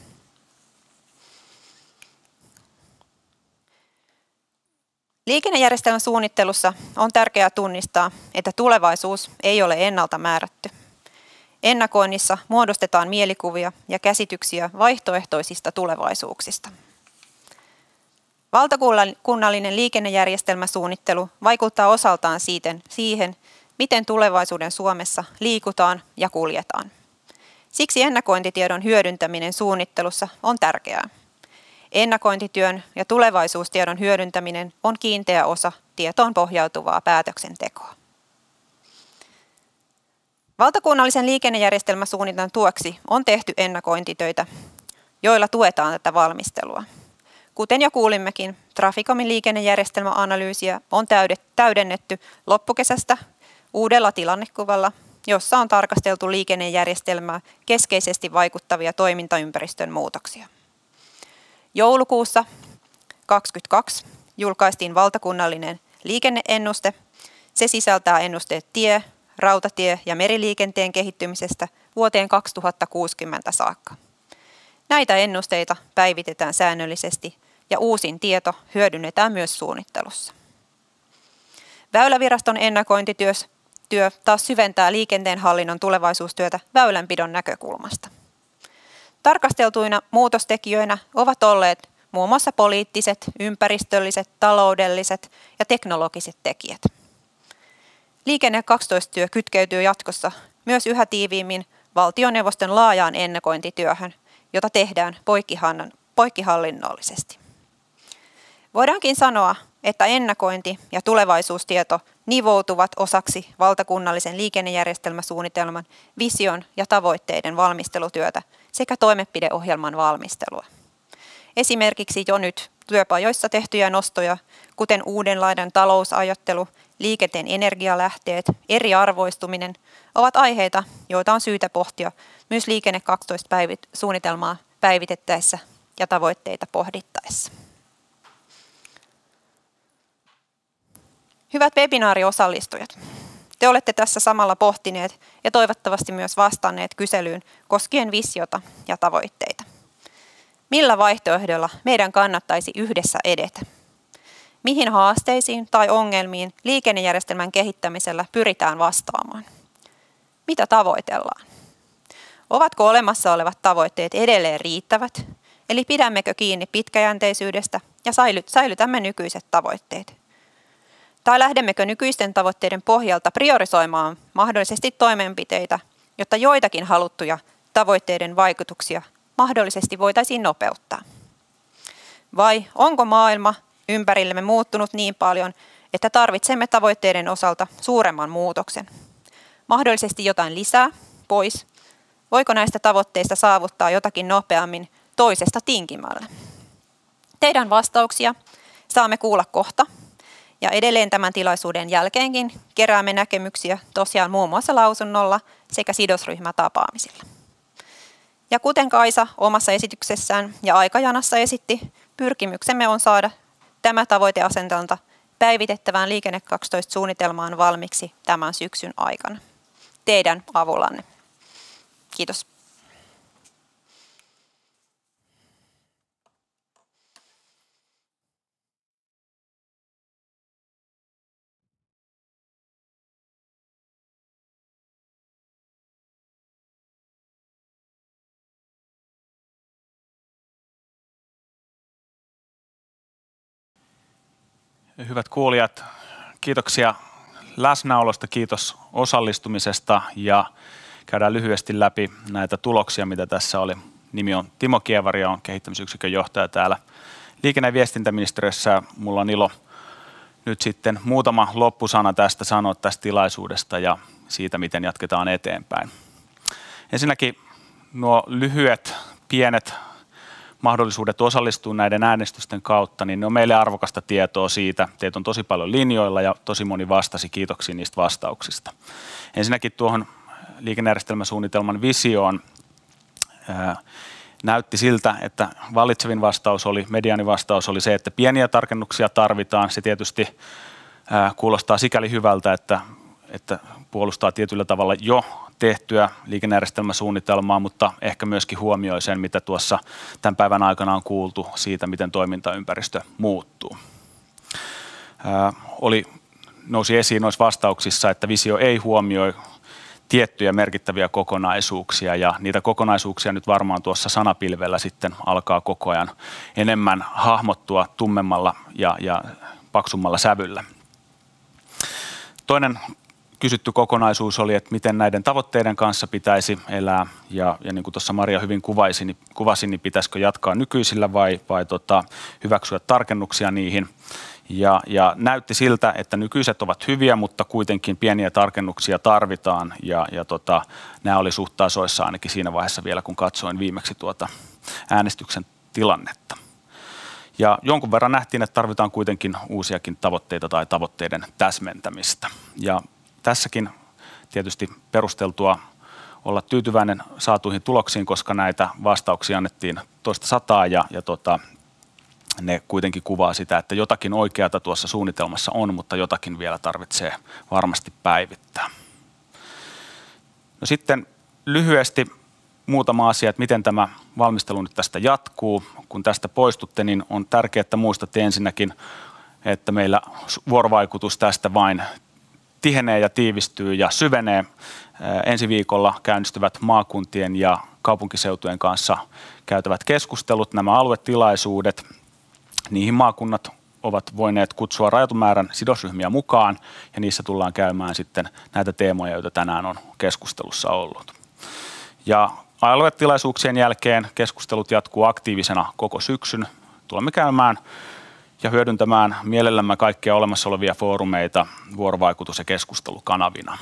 Liikennejärjestelmän suunnittelussa on tärkeää tunnistaa, että tulevaisuus ei ole ennalta määrätty. Ennakoinnissa muodostetaan mielikuvia ja käsityksiä vaihtoehtoisista tulevaisuuksista. Valtakunnallinen liikennejärjestelmäsuunnittelu vaikuttaa osaltaan siihen, miten tulevaisuuden Suomessa liikutaan ja kuljetaan. Siksi ennakointitiedon hyödyntäminen suunnittelussa on tärkeää. Ennakointityön ja tulevaisuustiedon hyödyntäminen on kiinteä osa tietoon pohjautuvaa päätöksentekoa. Valtakunnallisen liikennejärjestelmäsuunnitelman tueksi on tehty ennakointitöitä, joilla tuetaan tätä valmistelua. Kuten jo kuulimmekin, Traficomin liikennejärjestelmäanalyysiä on täydennetty loppukesästä uudella tilannekuvalla, jossa on tarkasteltu liikennejärjestelmää keskeisesti vaikuttavia toimintaympäristön muutoksia. Joulukuussa kaksituhattakaksikymmentäkaksi julkaistiin valtakunnallinen liikenneennuste. Se sisältää ennusteet tie-, rautatie- ja meriliikenteen kehittymisestä vuoteen kaksituhattakuusikymmentä saakka. Näitä ennusteita päivitetään säännöllisesti ja uusin tieto hyödynnetään myös suunnittelussa. Väyläviraston ennakointityö työ taas syventää liikenteenhallinnon tulevaisuustyötä väylänpidon näkökulmasta. Tarkasteltuina muutostekijöinä ovat olleet muun muassa poliittiset, ympäristölliset, taloudelliset ja teknologiset tekijät. Liikenne kaksitoista -työ kytkeytyy jatkossa myös yhä tiiviimmin valtioneuvoston laajaan ennakointityöhön, jota tehdään poikkihallinnollisesti. Voidaankin sanoa, että ennakointi ja tulevaisuustieto nivoutuvat osaksi valtakunnallisen liikennejärjestelmäsuunnitelman vision ja tavoitteiden valmistelutyötä sekä toimenpideohjelman valmistelua. Esimerkiksi jo nyt työpajoissa tehtyjä nostoja, kuten uudenlainen talousajattelu, liikenteen energialähteet, eriarvoistuminen, ovat aiheita, joita on syytä pohtia myös Liikenne kaksitoista -suunnitelmaa päivitettäessä ja tavoitteita pohdittaessa. Hyvät webinaariosallistujat, te olette tässä samalla pohtineet ja toivottavasti myös vastanneet kyselyyn koskien visiota ja tavoitteita. Millä vaihtoehdolla meidän kannattaisi yhdessä edetä? Mihin haasteisiin tai ongelmiin liikennejärjestelmän kehittämisellä pyritään vastaamaan? Mitä tavoitellaan? Ovatko olemassa olevat tavoitteet edelleen riittävät? Eli pidämmekö kiinni pitkäjänteisyydestä ja säilytämme nykyiset tavoitteet? Tai lähdemmekö nykyisten tavoitteiden pohjalta priorisoimaan mahdollisesti toimenpiteitä, jotta joitakin haluttuja tavoitteiden vaikutuksia mahdollisesti voitaisiin nopeuttaa? Vai onko maailma ympärillemme muuttunut niin paljon, että tarvitsemme tavoitteiden osalta suuremman muutoksen? Mahdollisesti jotain lisää, pois? Voiko näistä tavoitteista saavuttaa jotakin nopeammin toisesta tinkimällä? Teidän vastauksia saamme kuulla kohta. Ja edelleen tämän tilaisuuden jälkeenkin keräämme näkemyksiä tosiaan muun muassa lausunnolla sekä sidosryhmätapaamisilla. Ja kuten Kaisa omassa esityksessään ja aikajanassa esitti, pyrkimyksemme on saada tämä tavoiteasetanta päivitettävään Liikenne kaksitoista suunnitelmaan valmiiksi tämän syksyn aikana. Teidän avullanne. Kiitos. Hyvät kuulijat, kiitoksia läsnäolosta, kiitos osallistumisesta ja käydään lyhyesti läpi näitä tuloksia, mitä tässä oli. Nimi on Timo Kievari ja on kehittämisyksikön johtaja täällä liikenne- ja viestintäministeriössä. Mulla on ilo nyt sitten muutama loppusana tästä sanoa tästä tilaisuudesta ja siitä, miten jatketaan eteenpäin. Ensinnäkin nuo lyhyet, pienet mahdollisuudet osallistua näiden äänestysten kautta, niin ne on meille arvokasta tietoa siitä. Teitä on tosi paljon linjoilla ja tosi moni vastasi. Kiitoksia niistä vastauksista. Ensinnäkin tuohon liikennejärjestelmäsuunnitelman visioon ää, näytti siltä, että vallitsevin vastaus oli, mediaanivastaus oli se, että pieniä tarkennuksia tarvitaan. Se tietysti ää, kuulostaa sikäli hyvältä, että, että puolustaa tietyllä tavalla jo tehtyä liikennejärjestelmäsuunnitelmaa, mutta ehkä myöskin huomioi sen, mitä tuossa tämän päivän aikana on kuultu siitä, miten toimintaympäristö muuttuu. Ää, oli, nousi esiin noissa vastauksissa, että visio ei huomioi tiettyjä merkittäviä kokonaisuuksia ja niitä kokonaisuuksia nyt varmaan tuossa sanapilvellä sitten alkaa koko ajan enemmän hahmottua tummemmalla ja, ja paksummalla sävyllä. Toinen kysytty kokonaisuus oli, että miten näiden tavoitteiden kanssa pitäisi elää ja, ja niin kuin tuossa Maria hyvin kuvasi, niin, kuvasi, niin pitäisikö jatkaa nykyisillä vai, vai tota, hyväksyä tarkennuksia niihin. Ja, ja näytti siltä, että nykyiset ovat hyviä, mutta kuitenkin pieniä tarkennuksia tarvitaan ja, ja tota, nämä oli suht tasoissa ainakin siinä vaiheessa vielä, kun katsoin viimeksi tuota äänestyksen tilannetta. Ja jonkun verran nähtiin, että tarvitaan kuitenkin uusiakin tavoitteita tai tavoitteiden täsmentämistä. Ja tässäkin tietysti perusteltua olla tyytyväinen saatuihin tuloksiin, koska näitä vastauksia annettiin toista sataa ja, ja tota, ne kuitenkin kuvaa sitä, että jotakin oikeata tuossa suunnitelmassa on, mutta jotakin vielä tarvitsee varmasti päivittää. No sitten lyhyesti muutama asia, että miten tämä valmistelu nyt tästä jatkuu. Kun tästä poistutte, niin on tärkeää, että muistatte ensinnäkin, että meillä vuorovaikutus tästä vain tihenee ja tiivistyy ja syvenee. Ensi viikolla käynnistyvät maakuntien ja kaupunkiseutujen kanssa käytävät keskustelut, nämä aluetilaisuudet. Niihin maakunnat ovat voineet kutsua rajatun määrän sidosryhmiä mukaan ja niissä tullaan käymään sitten näitä teemoja, joita tänään on keskustelussa ollut. Ja aluetilaisuuksien jälkeen keskustelut jatkuu aktiivisena koko syksyn. Tulemme käymään ja hyödyntämään mielellämme kaikkia olemassa olevia foorumeita vuorovaikutus- ja keskustelukanavina.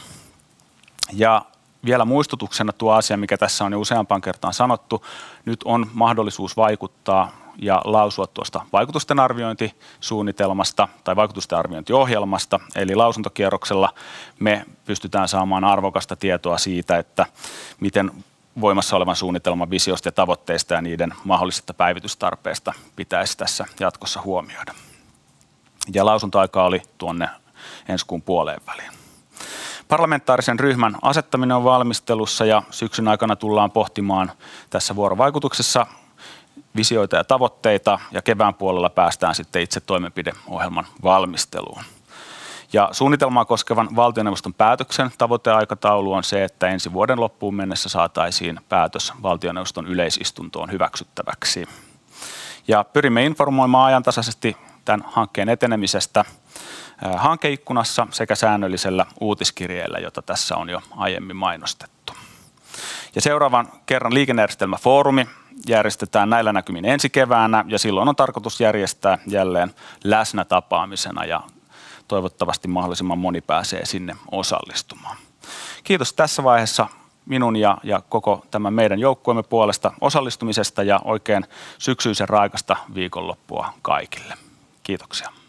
Ja vielä muistutuksena tuo asia, mikä tässä on jo useampaan kertaan sanottu, nyt on mahdollisuus vaikuttaa ja lausua tuosta vaikutusten arviointisuunnitelmasta tai vaikutusten arviointiohjelmasta, eli lausuntokierroksella me pystytään saamaan arvokasta tietoa siitä, että miten voimassa olevan suunnitelman visiosta ja tavoitteista ja niiden mahdollisesta päivitystarpeesta pitäisi tässä jatkossa huomioida. Ja lausuntoaika oli tuonne ensi kuun puoleen väliin. Parlamentaarisen ryhmän asettaminen on valmistelussa ja syksyn aikana tullaan pohtimaan tässä vuorovaikutuksessa visioita ja tavoitteita ja kevään puolella päästään sitten itse toimenpideohjelman valmisteluun. Ja suunnitelmaa koskevan valtioneuvoston päätöksen tavoiteaikataulu on se, että ensi vuoden loppuun mennessä saataisiin päätös valtioneuvoston yleisistuntoon hyväksyttäväksi. Ja pyrimme informoimaan ajantasaisesti tämän hankkeen etenemisestä hankeikkunassa sekä säännöllisellä uutiskirjeellä, jota tässä on jo aiemmin mainostettu. Ja seuraavan kerran liikennejärjestelmäfoorumi järjestetään näillä näkymin ensi keväänä ja silloin on tarkoitus järjestää jälleen läsnä tapaamisena ja toivottavasti mahdollisimman moni pääsee sinne osallistumaan. Kiitos tässä vaiheessa minun ja, ja koko tämän meidän joukkueemme puolesta osallistumisesta ja oikein syksyisen raikasta viikonloppua kaikille. Kiitoksia.